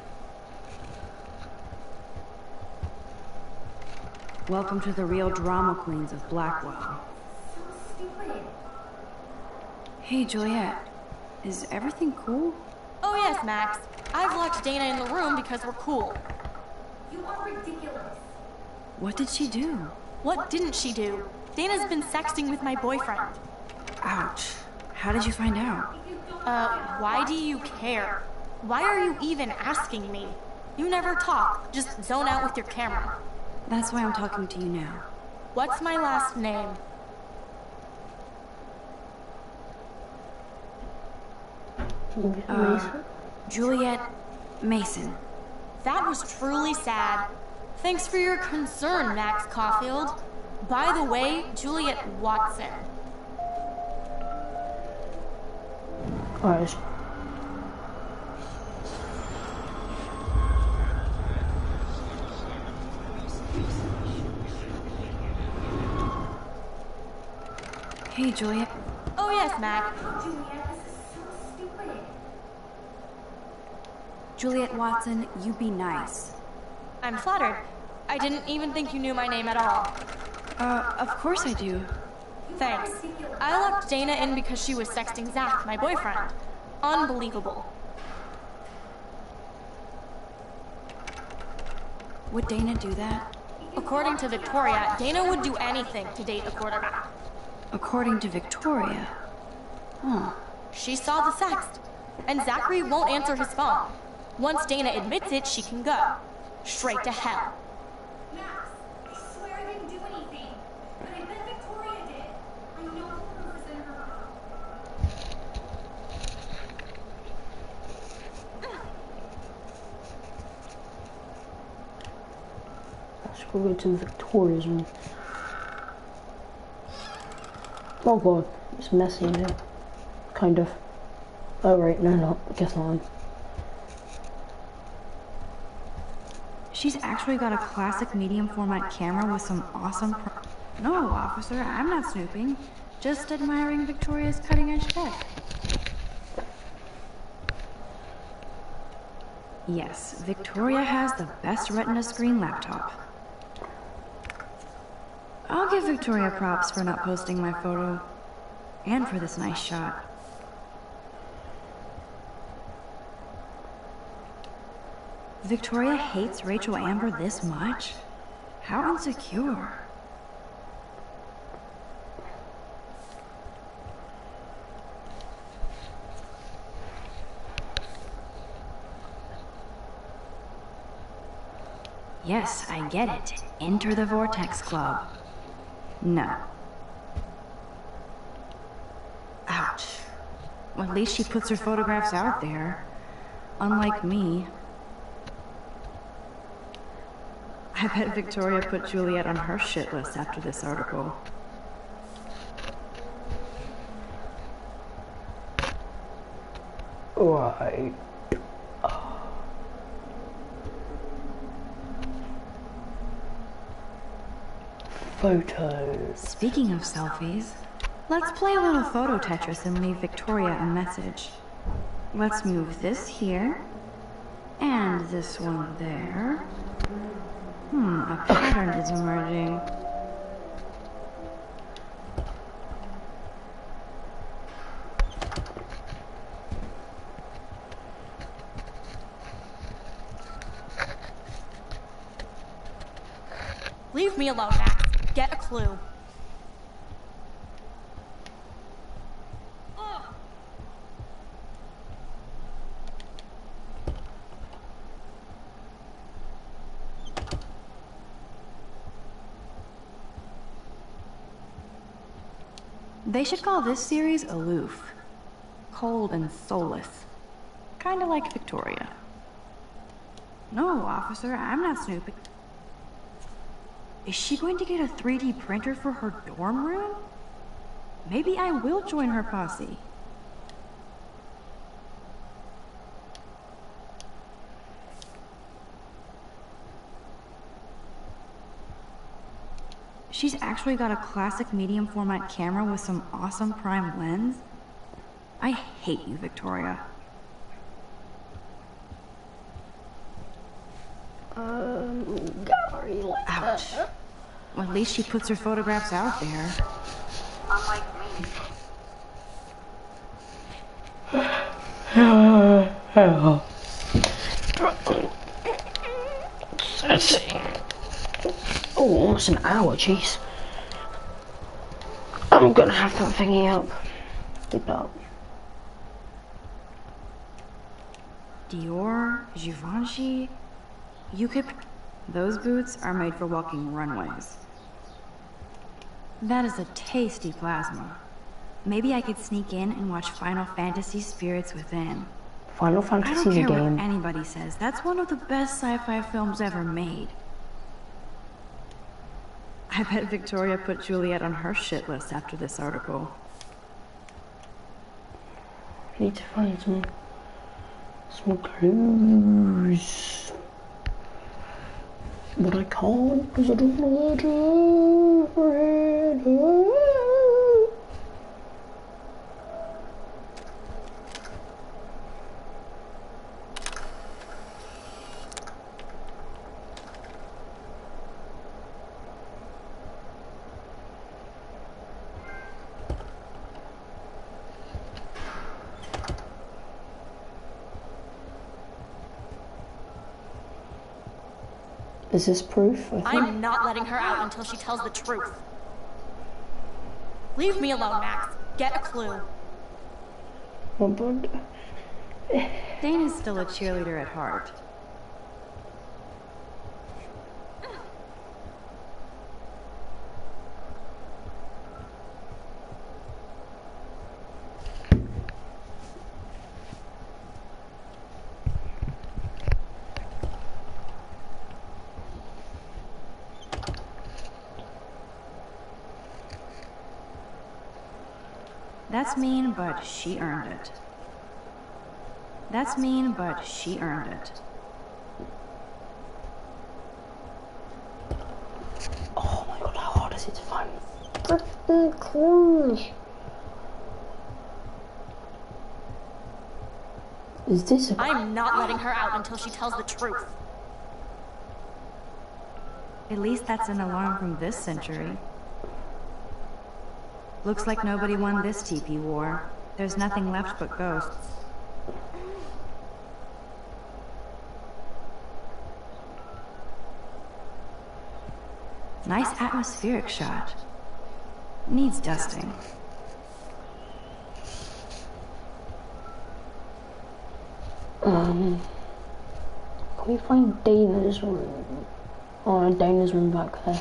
Welcome to the real drama queens of Blackwell. So stupid. Hey, Juliet. Is everything cool? Oh yes, Max. I've locked Dana in the room because we're cool. You are ridiculous. What did she do? What didn't she do? Dana's been sexting with my boyfriend. Ouch. How did you find out? Why do you care? Why are you even asking me? You never talk, just zone out with your camera. That's why I'm talking to you now. What's my last name? Juliet Mason. That was truly sad. Thanks for your concern, Max Caulfield. By the way, Juliet Watson. Alright. Hey, Juliet. Oh yes, Mac. Juliet, this is so stupid. Juliet Watson, you be nice. I'm flattered. I didn't even think you knew my name at all. Of course I do. Thanks. I locked Dana in because she was sexting Zach, my boyfriend. Unbelievable. Would Dana do that? According to Victoria, Dana would do anything to date a quarterback. According to Victoria? Huh. She saw the sext. And Zachary won't answer his phone. Once Dana admits it, she can go. Straight to hell. Max, I swear I didn't do anything. But I bet Victoria did. I know the proof is in her mouth. Let's go to Victoria's room. Oh god, it's messy in here. Kind of. Oh right, no, not. I guess not. She's actually got a classic medium format camera with some awesome No, officer, I'm not snooping. Just admiring Victoria's cutting edge tech. Yes, Victoria has the best Retina screen laptop. I'll give Victoria props for not posting my photo. And for this nice shot. Victoria hates Rachel Amber this much? How insecure. Yes, I get it. Enter the Vortex Club. No. Ouch. Well, at least she puts her photographs out there. Unlike me. I bet Victoria put Juliet on her shit list after this article. Right. Photos. Speaking of selfies, let's play a little photo Tetris and leave Victoria a message. Let's move this here, and this one there. A pattern is emerging. Leave me alone, Max. Get a clue. They should call this series Aloof. Cold and soulless. Kinda like Victoria. No, officer, I'm not snooping. Is she going to get a 3D printer for her dorm room? Maybe I will join her posse. She's actually got a classic medium format camera with some awesome prime lens. I hate you, Victoria. Gallery like Ouch. that. Well, at least she puts her photographs out there. Unlike me. Let's see. Oh, almost an hour, jeez. I'm gonna have that thingy up. Keep up. Dior, Givenchy, you could... Those boots are made for walking runways. That is a tasty plasma. Maybe I could sneak in and watch Final Fantasy Spirits Within. Final Fantasy is a game. I don't care what anybody says. That's one of the best sci-fi films ever made. I bet Victoria put Juliet on her shit list after this article. I need to find some clues. But I can't because I don't know where to read. Is this proof? I'm not letting her out until she tells the truth. Leave me alone, Max. Get a clue. Oh, but... Dana's still a cheerleader at heart. That's mean, but she earned it. That's mean, but she earned it. cringe. Is this a... I'm not letting her out until she tells the truth. At least that's an alarm from this century. Looks like nobody won this TP war. There's nothing left but ghosts. Nice atmospheric shot. Needs dusting. Can we find Dana's room? Oh, Dana's room back there.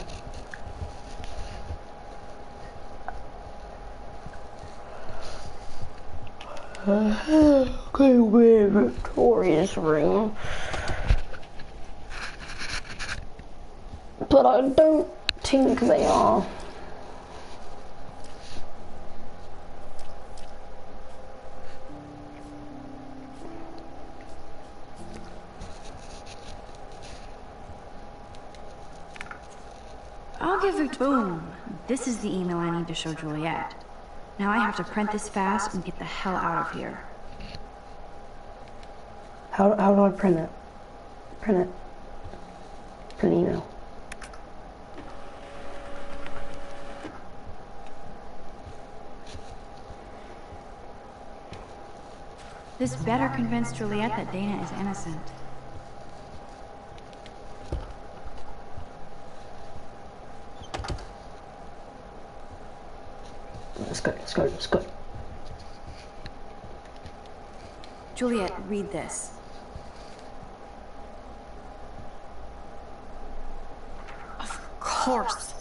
Okay, we're Victoria's room. But I don't think they are. I'll give it. Boom. This is the email I need to show Juliet. Now I have to print this fast and get the hell out of here. How do I print it? Print email. This better convince Juliet that Dana is innocent. Let's go. Juliet, read this. Of course.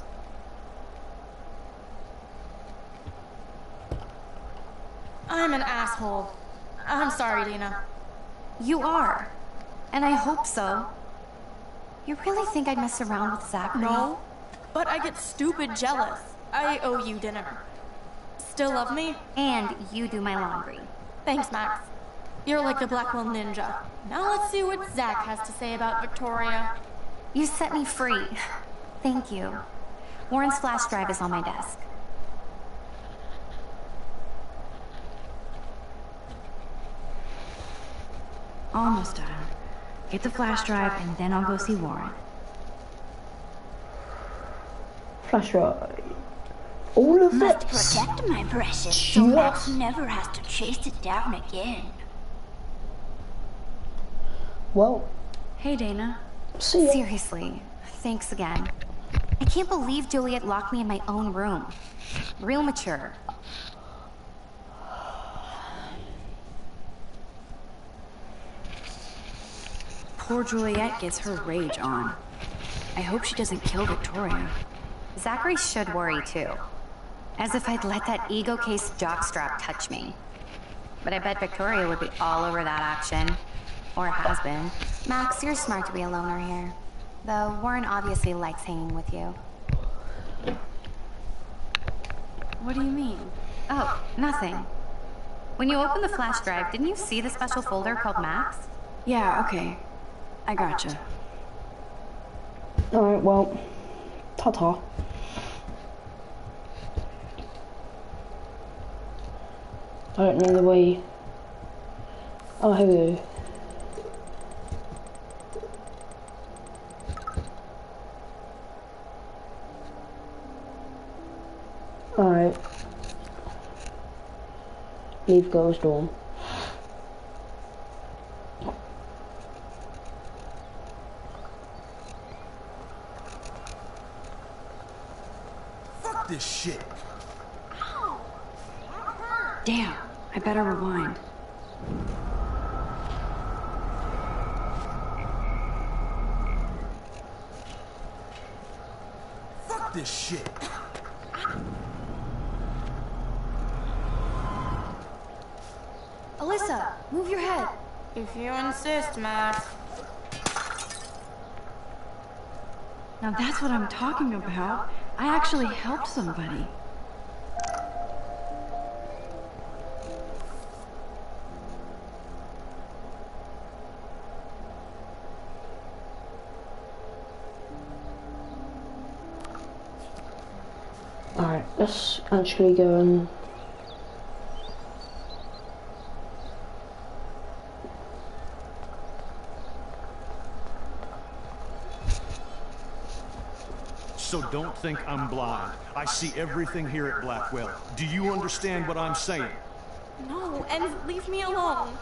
I'm an asshole. I'm sorry, Dana. You are. And I hope so. You really think I'd mess around with Zachary? No, but I get stupid jealous. I owe you dinner. Still love me? And you do my laundry. Thanks, Max. You're like the Blackwell Ninja. Now let's see what Zach has to say about Victoria. You set me free. Thank you. Warren's flash drive is on my desk. Almost done. Get the flash drive and then I'll go see Warren. Flash drive. All of Must it. protect my precious so Max never has to chase it down again. Well. Hey, Dana. See ya. Seriously, thanks again. I can't believe Juliet locked me in my own room. Real mature. Poor Juliet gets her rage on. I hope she doesn't kill Victoria. Zachary should worry too. As if I'd let that ego-case jockstrap touch me. But I bet Victoria would be all over that action. Or has been. Max, you're smart to be a loner here. Though Warren obviously likes hanging with you. What do you mean? Oh, nothing. When you opened the flash drive, didn't you see the special folder called Max? Yeah, okay. I gotcha. Alright, well. Ta-ta. I don't know the way. Oh, here we go. Alright. Leave girls' dorm. Fuck this shit. Damn, I better rewind. Fuck this shit. Alyssa, move your head. If you insist, Max. Now that's what I'm talking about. I actually helped somebody. Alright, let's actually go and... So don't think I'm blind. I see everything here at Blackwell. Do you understand what I'm saying? No, and leave me alone.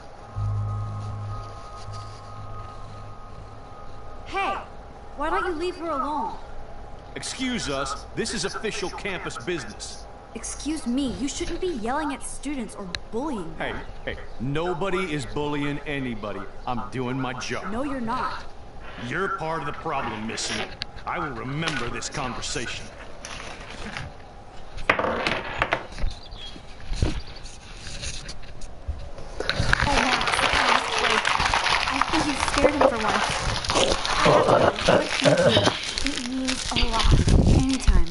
Hey, why don't you leave her alone? Excuse us, this is official campus business. Excuse me, you shouldn't be yelling at students or bullying them. Hey, nobody is bullying anybody. I'm doing my job. No, you're not. You're part of the problem, Missy. I will remember this conversation. I think you scared him for once. It means a lot. Anytime,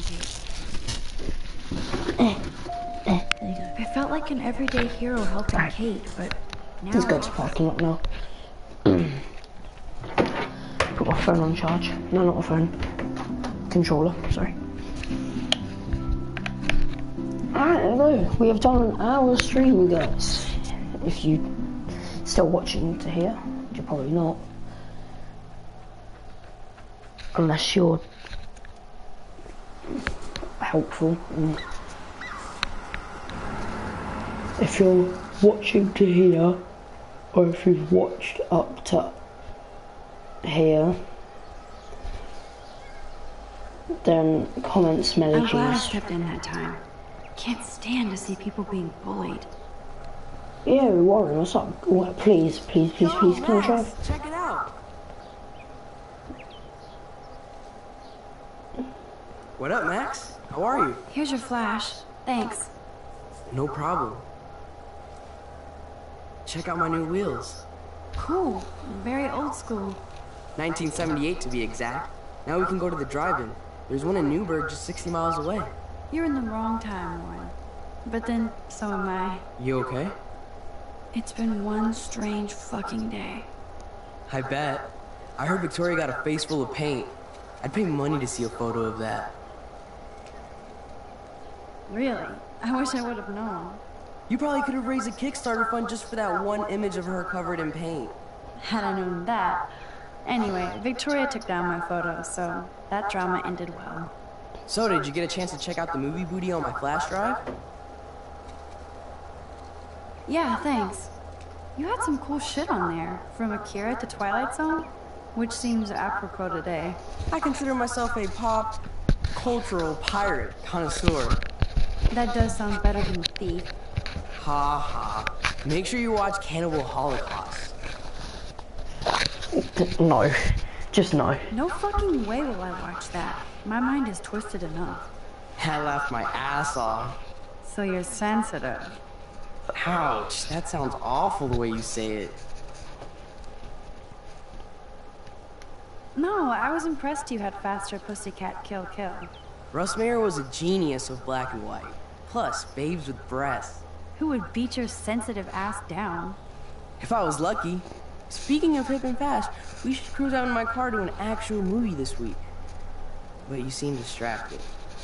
Kate. I felt like an everyday hero helping Kate, but now... Let's go to parking lot now. Put my phone on charge. No, not my phone. Controller, sorry. Alright, hello. We have done an hour stream, guys. If you still watching to here, you're probably not. Unless you're helpful. If you're watching to here, or if you've watched up to here, then comments I'm glad I stepped in that time. Can't stand to see people being bullied. Yeah, Warren, what's up? What, please, can I drive? Check it out. What up, Max? How are you? Here's your flash. Thanks. No problem. Check out my new wheels. Cool. Very old school. 1978 to be exact. Now we can go to the drive-in. There's one in Newburgh just 60 miles away. You're in the wrong time, Warren. But then, so am I. You okay? It's been one strange fucking day. I bet. I heard Victoria got a face full of paint. I'd pay money to see a photo of that. Really? I wish I would have known. You probably could have raised a Kickstarter fund just for that one image of her covered in paint. Had I known that. Anyway, Victoria took down my photo, so that drama ended well. So, did you get a chance to check out the movie booty on my flash drive? Yeah, thanks. You had some cool shit on there, from Akira to Twilight Zone, which seems apropos today. I consider myself a pop cultural pirate connoisseur. That does sound better than thief. Ha ha. Make sure you watch Cannibal Holocaust. No. Just no. No fucking way will I watch that. My mind is twisted enough. I laughed my ass off. So you're sensitive. Ouch, that sounds awful the way you say it. No, I was impressed you had faster Pussycat Kill Kill. Russ Meyer was a genius of black and white. Plus, babes with breasts. Who would beat your sensitive ass down? If I was lucky. Speaking of hip and fast, we should cruise out in my car to an actual movie this week. But you seem distracted.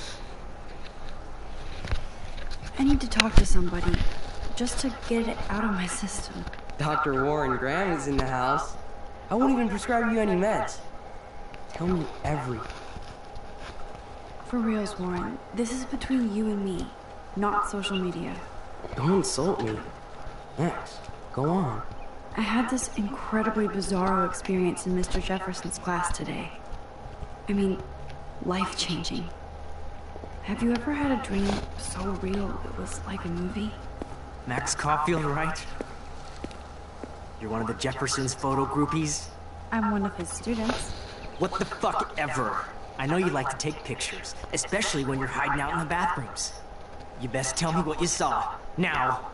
I need to talk to somebody, just to get it out of my system. Dr. Warren Graham is in the house. I won't even prescribe you any meds. Tell me everything. For reals, Warren, this is between you and me, not social media. Don't insult me. Max, go on. I had this incredibly bizarro experience in Mr. Jefferson's class today. I mean, life-changing. Have you ever had a dream so real it was like a movie? Max Caulfield, right? You're one of the Jefferson's photo groupies? I'm one of his students. What the fuck ever? I know you like to take pictures, especially when you're hiding out in the bathrooms. You best tell me what you saw. Now.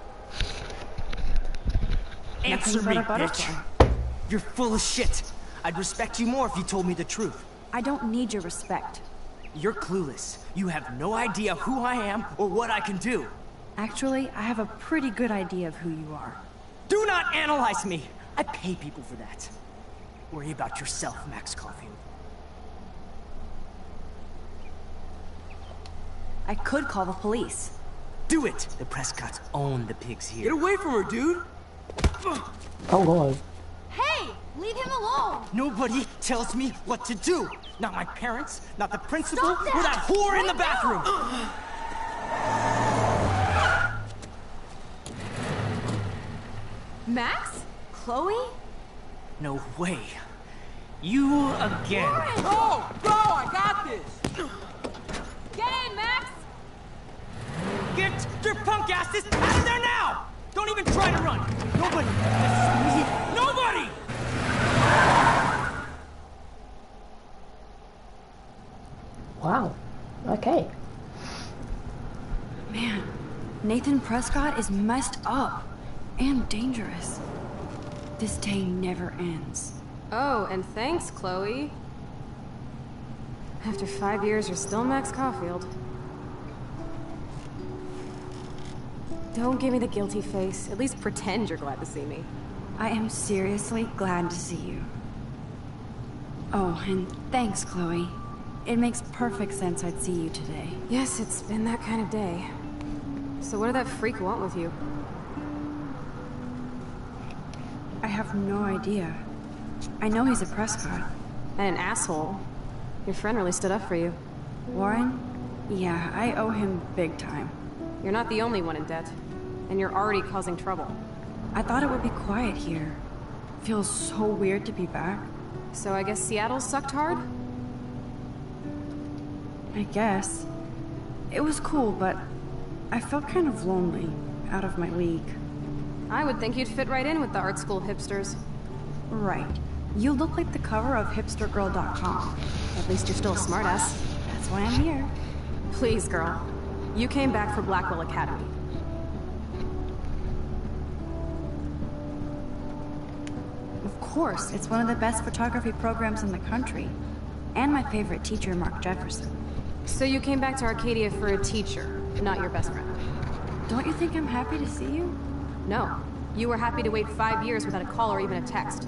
Answer me, bitch. You're full of shit. I'd respect you more if you told me the truth. I don't need your respect. You're clueless. You have no idea who I am or what I can do. Actually, I have a pretty good idea of who you are. Do not analyze me! I pay people for that. Worry about yourself, Max Caulfield. I could call the police. Do it! The Prescotts own the pigs here. Get away from her, dude! Oh god. Hey! Leave him alone! Nobody tells me what to do. Not my parents, not the principal, Stop that! or that whore in the bathroom! Max? Chloe? No way. You again. Go! Go! I got this! Get in, Max! Get your punk asses out of there now! Don't even try to run! Nobody! Nobody! Wow. Okay. Man, Nathan Prescott is messed up and dangerous. This day never ends. Oh, and thanks, Chloe. After 5 years, you're still Max Caulfield. Don't give me the guilty face. At least pretend you're glad to see me. I am seriously glad to see you. Oh, and thanks, Chloe. It makes perfect sense I'd see you today. Yes, it's been that kind of day. So what did that freak want with you? I have no idea. I know he's a Prescott. And an asshole. Your friend really stood up for you. Warren? Yeah, I owe him big time. You're not the only one in debt. And you're already causing trouble. I thought it would be quiet here. Feels so weird to be back. So I guess Seattle sucked hard? I guess. It was cool, but I felt kind of lonely, out of my league. I would think you'd fit right in with the art school hipsters. Right. You look like the cover of hipstergirl.com. At least you're still a smartass. That's why I'm here. Please, girl. You came back for Blackwell Academy. Of course, it's one of the best photography programs in the country. And my favorite teacher, Mark Jefferson. So you came back to Arcadia for a teacher, not your best friend. Don't you think I'm happy to see you? No. You were happy to wait 5 years without a call or even a text.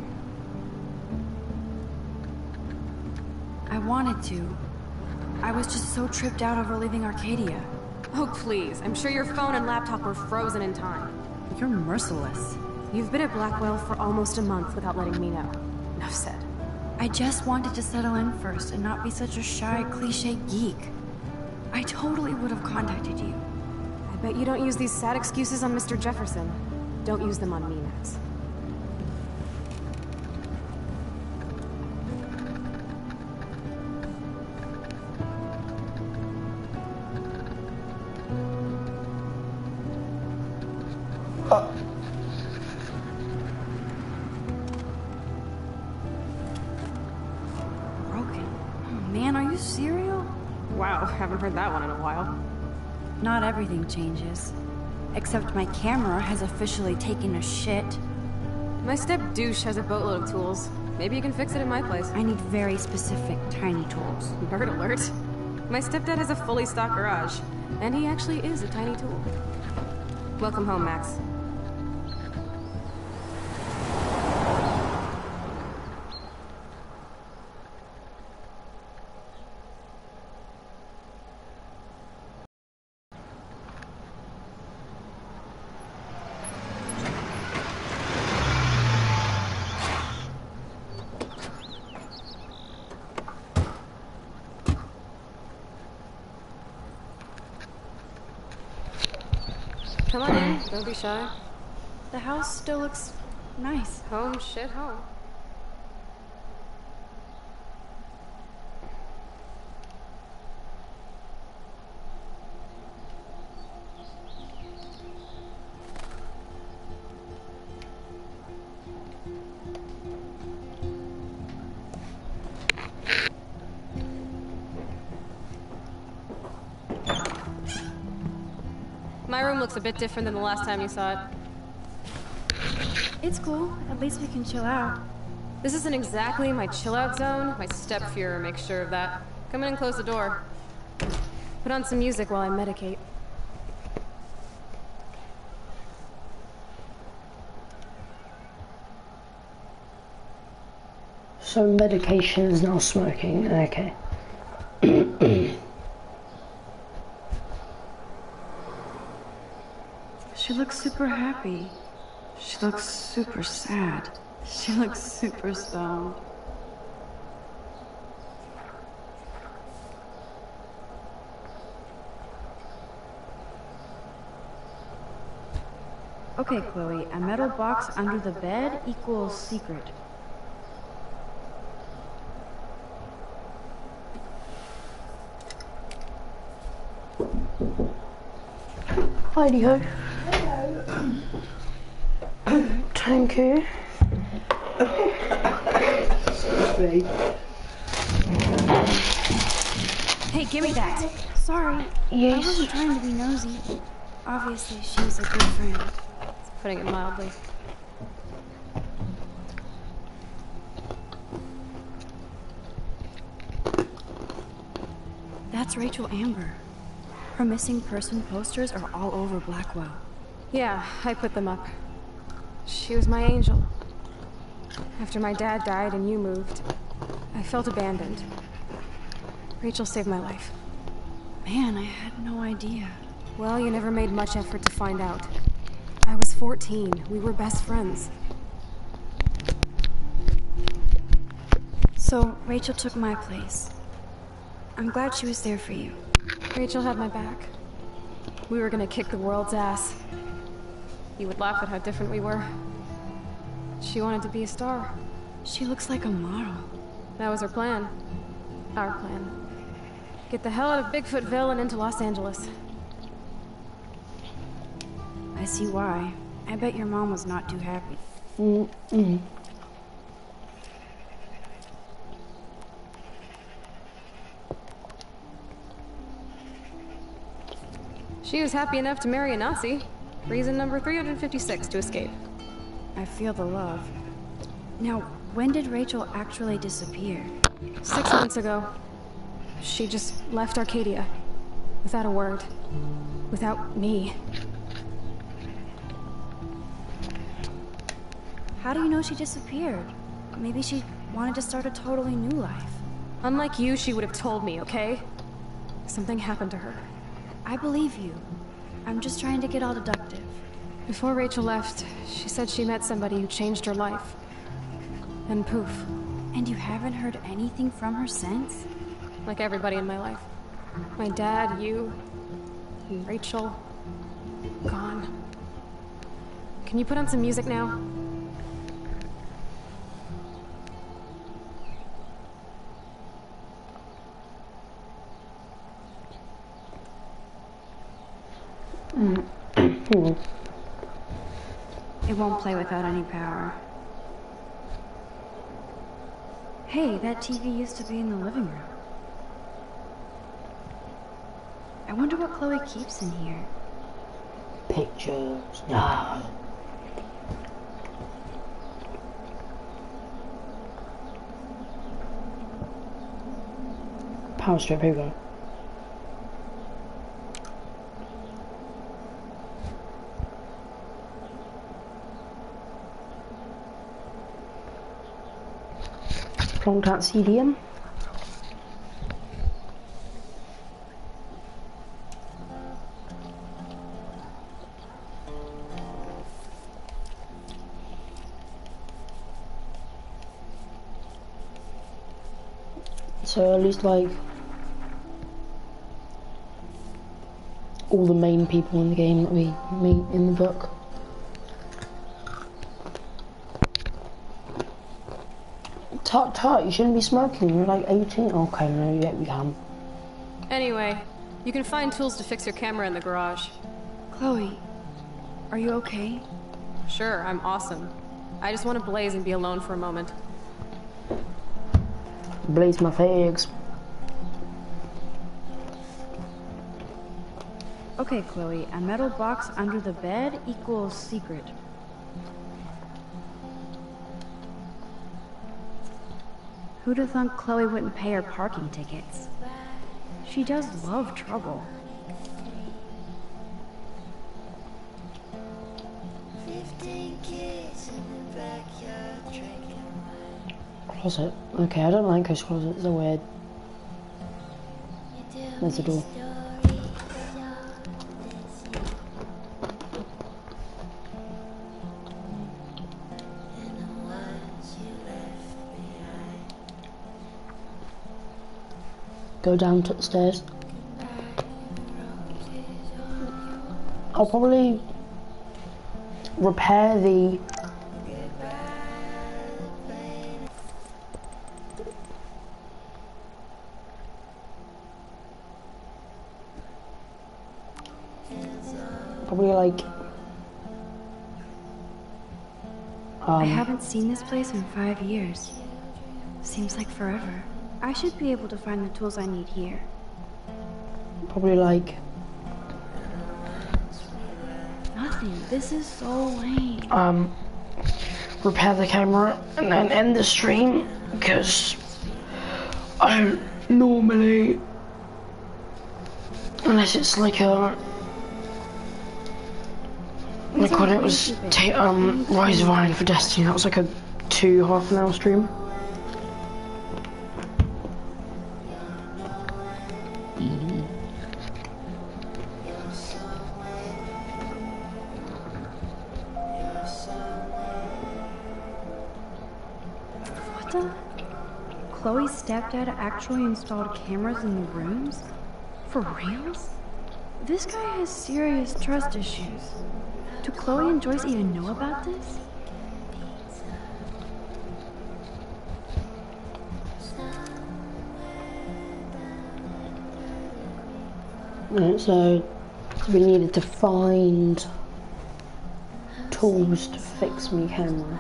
I wanted to. I was just so tripped out over leaving Arcadia. Oh, please. I'm sure your phone and laptop were frozen in time. You're merciless. You've been at Blackwell for almost a month without letting me know. Enough said. I just wanted to settle in first and not be such a shy, cliche geek. I totally would have contacted you. I bet you don't use these sad excuses on Mr. Jefferson. Don't use them on me, Max. Broken. Oh, man, are you serial? Wow, haven't heard that one in a while. Not everything changes. Except my camera has officially taken a shit. My step-douche has a boatload of tools. Maybe you can fix it in my place. I need very specific, tiny tools. Nerd alert. My stepdad has a fully stocked garage, and he actually is a tiny tool. Welcome home, Max. Come on in, don't be shy. The house still looks nice. Home, shit, home. My room looks a bit different than the last time you saw it. It's cool. At least we can chill out. This isn't exactly my chill-out zone. My step-Fuhrer makes sure of that. Come in and close the door. Put on some music while I medicate. So medication is now smoking. Okay. looks super happy. She looks super sad. She looks super stoned. Okay, Chloe, a metal box under the bed equals secret. Heidi ho. Thank you. Hey, give me that. Sorry. Yes. I wasn't trying to be nosy. Obviously, she's a good friend. Putting it mildly. That's Rachel Amber. Her missing person posters are all over Blackwell. Yeah, I put them up. She was my angel. After my dad died and you moved, I felt abandoned. Rachel saved my life. Man, I had no idea. Well, you never made much effort to find out. I was 14. We were best friends. So, Rachel took my place. I'm glad she was there for you. Rachel had my back. We were gonna kick the world's ass. You would laugh at how different we were. She wanted to be a star. She looks like a model. That was her plan. Our plan. Get the hell out of Bigfootville and into Los Angeles. I see why. I bet your mom was not too happy. She was happy enough to marry a Nazi. Reason number 356 to escape. I feel the love. Now, when did Rachel actually disappear? 6 months ago. She just left Arcadia. Without a word. Without me. How do you know she disappeared? Maybe she wanted to start a totally new life. Unlike you, she would have told me, okay? Something happened to her. I believe you. I'm just trying to get all deductive. Before Rachel left, she said she met somebody who changed her life. And poof. And you haven't heard anything from her since? Like everybody in my life. My dad, you, and Rachel. Gone. Can you put on some music now? It won't play without any power. Hey, that TV used to be in the living room. I wonder what Chloe keeps in here. Pictures. Nah. Power strip, here we go. Plonked out CDM. So at least like all the main people in the game that we meet in the book. Tut tut, you shouldn't be smoking, you're like 18. Okay, no, yeah, we can. Anyway, you can find tools to fix your camera in the garage. Chloe, are you okay? Sure, I'm awesome. I just want to blaze and be alone for a moment. Blaze my fags. Okay, Chloe, a metal box under the bed equals secret. Who'd have thunk Chloe wouldn't pay her parking tickets? She does love trouble. Closet. Okay, I don't like those closets, they're weird. There's the door. go down to the stairs. I'll probably repair the like I haven't seen this place in 5 years. Seems like forever. I should be able to find the tools I need here. Probably like nothing. This is so lame. Repair the camera and then end the stream because I don't normally, unless it's like a like when it was Rise of Iron for Destiny, that was like a 2 half-an-hour stream. What the? Chloe's stepdad actually installed cameras in the rooms? For reals? This guy has serious trust issues. Do Chloe and Joyce even know about this? Right, so we needed to find tools to fix my camera.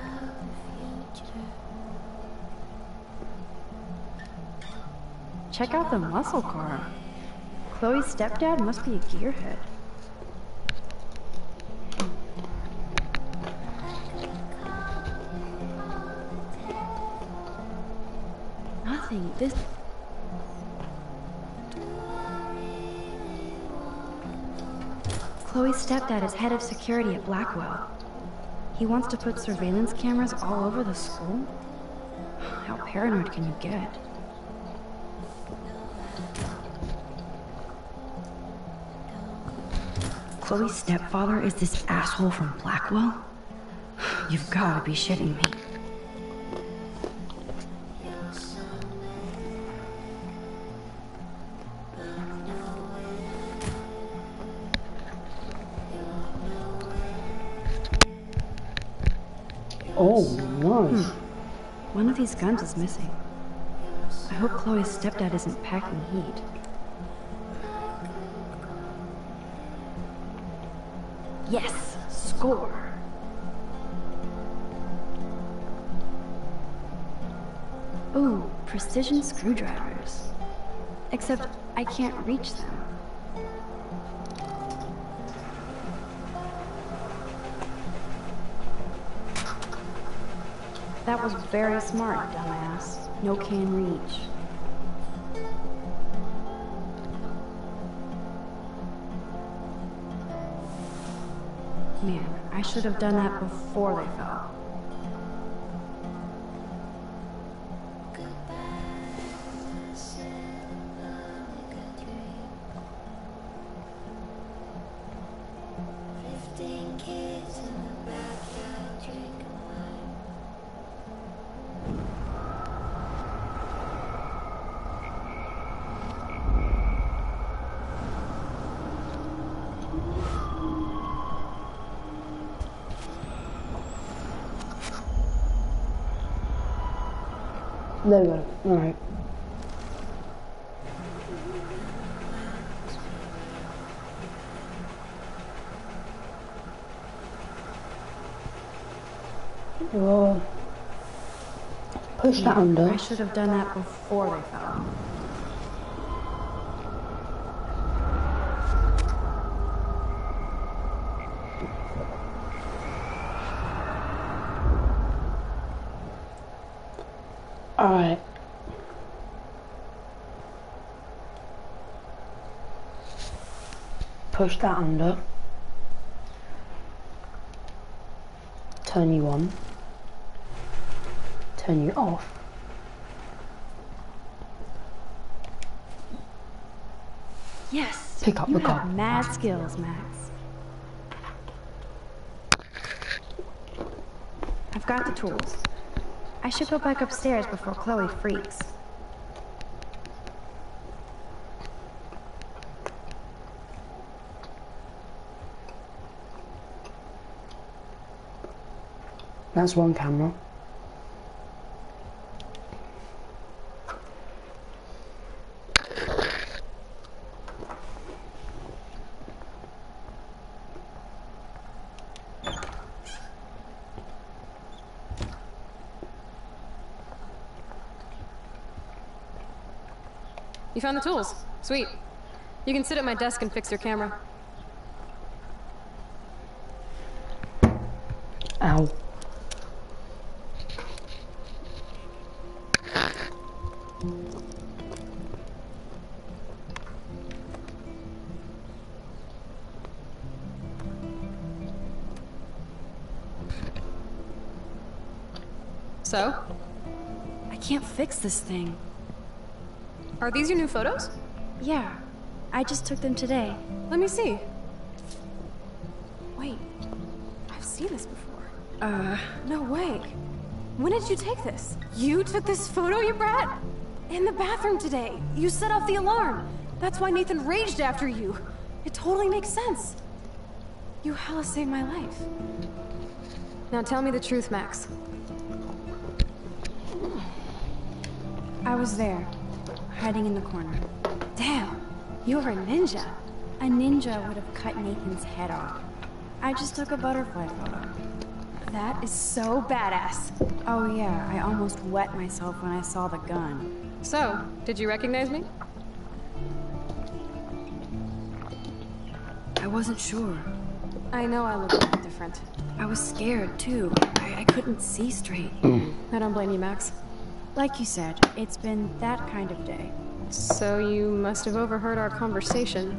Check out the muscle car. Chloe's stepdad must be a gearhead. Nothing. This... Chloe's stepdad is head of security at Blackwell. He wants to put surveillance cameras all over the school? How paranoid can you get? Chloe's stepfather is this asshole from Blackwell? You've gotta be shitting me. Oh, nice. One of these guns is missing. I hope Chloe's stepdad isn't packing heat. Yes! Score! Ooh, precision screwdrivers. Except I can't reach them. That was very smart, dumbass. No can reach. Man, I should have done that before they fell. There we go. Alright. Well, push that under. I should have done that before they fell. Alright. Push that under. Turn you on. Turn you off. Yes! Pick up you the car. have mad skills, Max. I've got the tools. I should go back upstairs before Chloe freaks. That's one camera. You found the tools. Sweet. You can sit at my desk and fix your camera. Ow. So? I can't fix this thing. Are these your new photos? Yeah. I just took them today. Let me see. Wait. I've seen this before. No way. When did you take this? You took this photo, you brat? In the bathroom today. You set off the alarm. That's why Nathan raged after you. It totally makes sense. You hella saved my life. Now tell me the truth, Max. I was there, hiding in the corner. Damn, you're a ninja. A ninja would have cut Nathan's head off. I just took a butterfly photo. That is so badass. Oh yeah, I almost wet myself when I saw the gun. So, did you recognize me? I wasn't sure. I know I look a bit different. I was scared too. I couldn't see straight. I don't blame you, Max. Like you said, it's been that kind of day. So you must have overheard our conversation.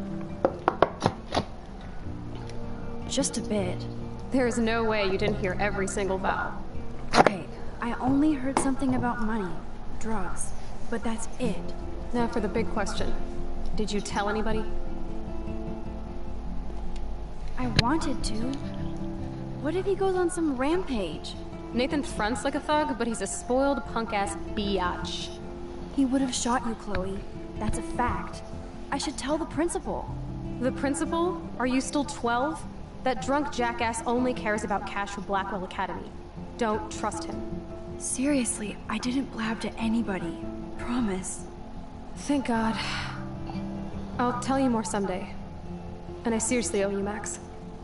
Just a bit. There is no way you didn't hear every single vowel. Okay, I only heard something about money, drugs, but that's it. Now for the big question. Did you tell anybody? I wanted to. What if he goes on some rampage? Nathan fronts like a thug, but he's a spoiled punk-ass biatch. He would have shot you, Chloe. That's a fact. I should tell the principal. The principal? Are you still 12? That drunk jackass only cares about cash for Blackwell Academy. Don't trust him. Seriously, I didn't blab to anybody. Promise. Thank God. I'll tell you more someday. And I seriously owe you, Max.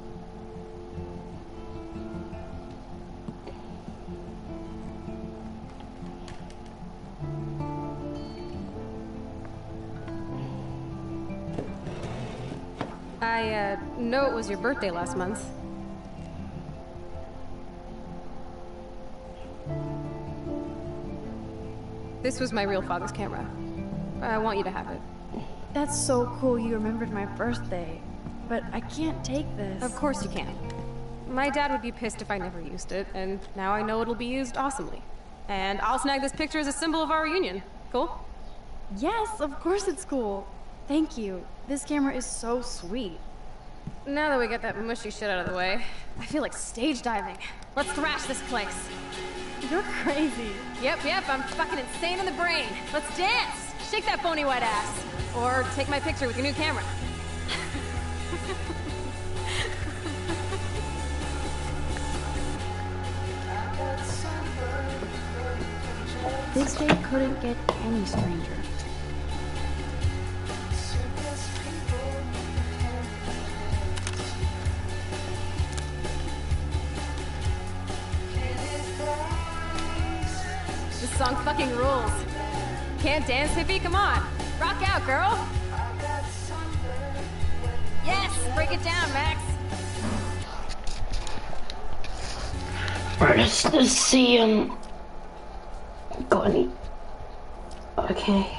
I know it was your birthday last month. This was my real father's camera. I want you to have it. That's so cool you remembered my birthday. But I can't take this. Of course you can. My dad would be pissed if I never used it, and now I know it'll be used awesomely. And I'll snag this picture as a symbol of our reunion. Cool? Yes, of course it's cool. Thank you. This camera is so sweet. Now that we got that mushy shit out of the way, I feel like stage diving. Let's thrash this place. You're crazy. Yep, I'm fucking insane in the brain. Let's dance! Shake that bony white ass. Or take my picture with your new camera. This day couldn't get any stranger. This song fucking rules. Can't dance, hippie? Come on. Rock out, girl. Yes, break it down, Max. Right, let's see, got any? Okay.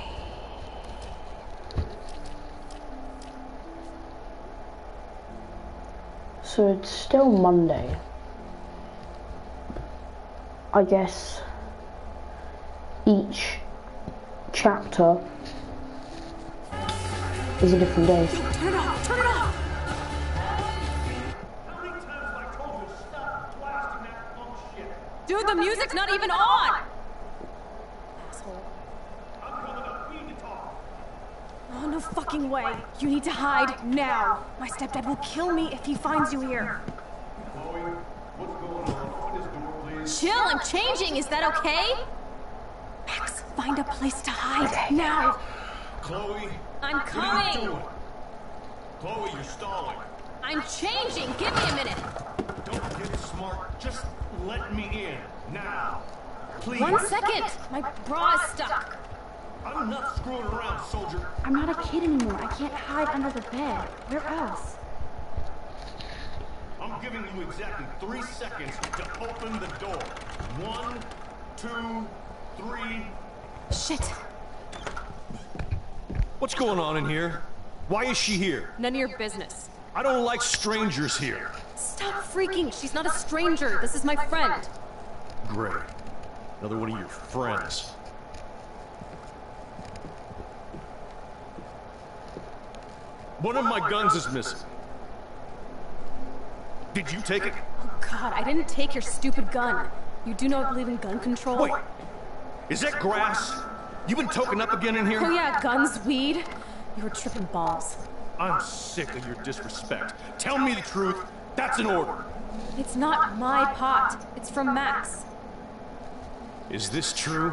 So it's still Monday. I guess each chapter is a different day. Turn it off! Turn it off! Dude, the music's not even on! Asshole. Oh, no fucking way. You need to hide now. My stepdad will kill me if he finds you here. Chloe, what's going on? Open this door, please. Chill, I'm changing, is that okay? Max, find a place to hide, now! Chloe? I'm What are you coming! doing? Chloe, you're stalling. I'm changing, give me a minute! Don't get smart. Just let me in. Now. Please. 1 second! My bra is stuck! I'm not screwing around, soldier. I'm not a kid anymore. I can't hide under the bed. Where else? I'm giving you exactly 3 seconds to open the door. 1, 2, 3. Shit. What's going on in here? Why is she here? None of your business. I don't like strangers here. Stop freaking! She's not a stranger! This is my friend! Great. Another one of your friends. One of my guns is missing. Did you take it? Oh god, I didn't take your stupid gun. You do not believe in gun control? Wait. Is that grass? You been toking up again in here? Oh yeah, guns, weed. You were tripping balls. I'm sick of your disrespect. Tell me the truth. That's an order. It's not my pot. It's from Max. Is this true?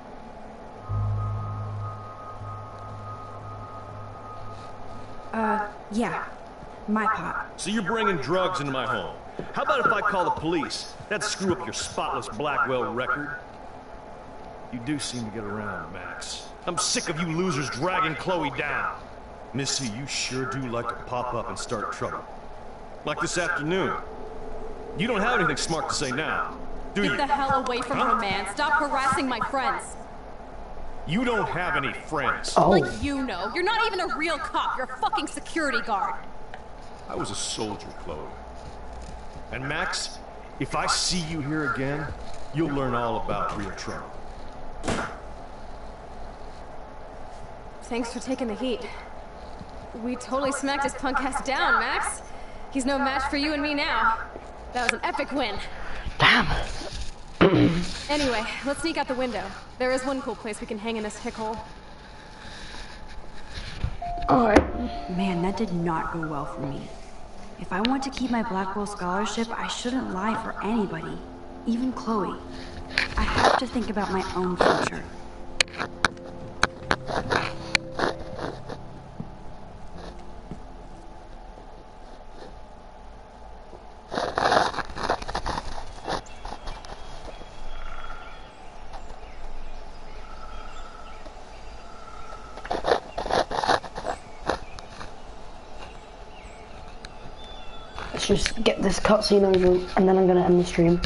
Yeah. My pot. So you're bringing drugs into my home. How about if I call the police? That'd screw up your spotless Blackwell record. You do seem to get around, Max. I'm sick of you losers dragging Chloe down. Missy, you sure do like to pop up and start trouble. Like this afternoon. You don't have anything smart to say now, do you? Get the hell away from her, man. Stop harassing my friends. You don't have any friends. Like you know. You're not even a real cop. You're a fucking security guard. I was a soldier, Chloe. And Max, if I see you here again, you'll learn all about real trouble. Thanks for taking the heat. We totally smacked his punk ass down, Max. He's no match for you and me now. That was an epic win. Damn. Anyway, let's sneak out the window. There is one cool place we can hang in this hickhole. Alright. Man, that did not go well for me. If I want to keep my Blackwell scholarship, I shouldn't lie for anybody, even Chloe. I have to think about my own future. Let's just get this cutscene over and then I'm gonna end the stream.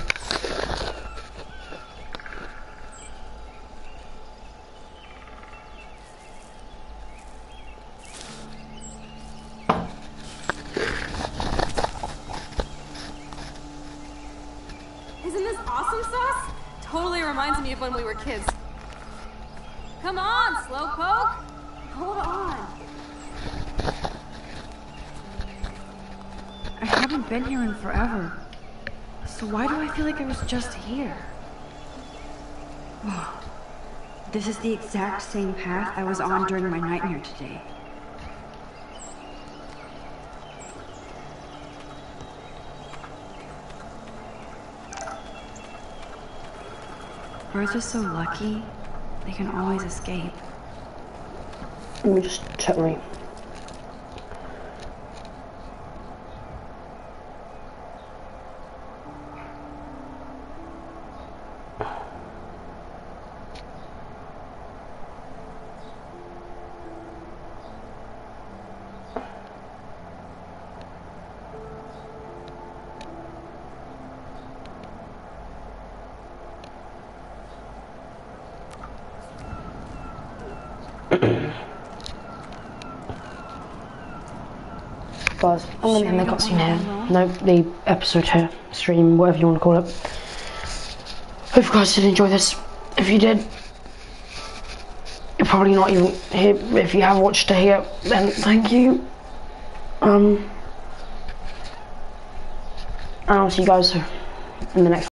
Isn't this awesome sauce? Totally reminds me of when we were kids. Come on, Slowpoke! Hold on. I haven't been here in forever. So why do I feel like I was just here? Whoa. This is the exact same path I was on during my nightmare today. Birds are so lucky, they can always escape. Let me just check my... Guys, I'm gonna end the cutscene here. No, the episode here, stream, whatever you want to call it. Hope you guys did enjoy this. If you did, you're probably not even here. If you have watched to here, then thank you. And I'll see you guys in the next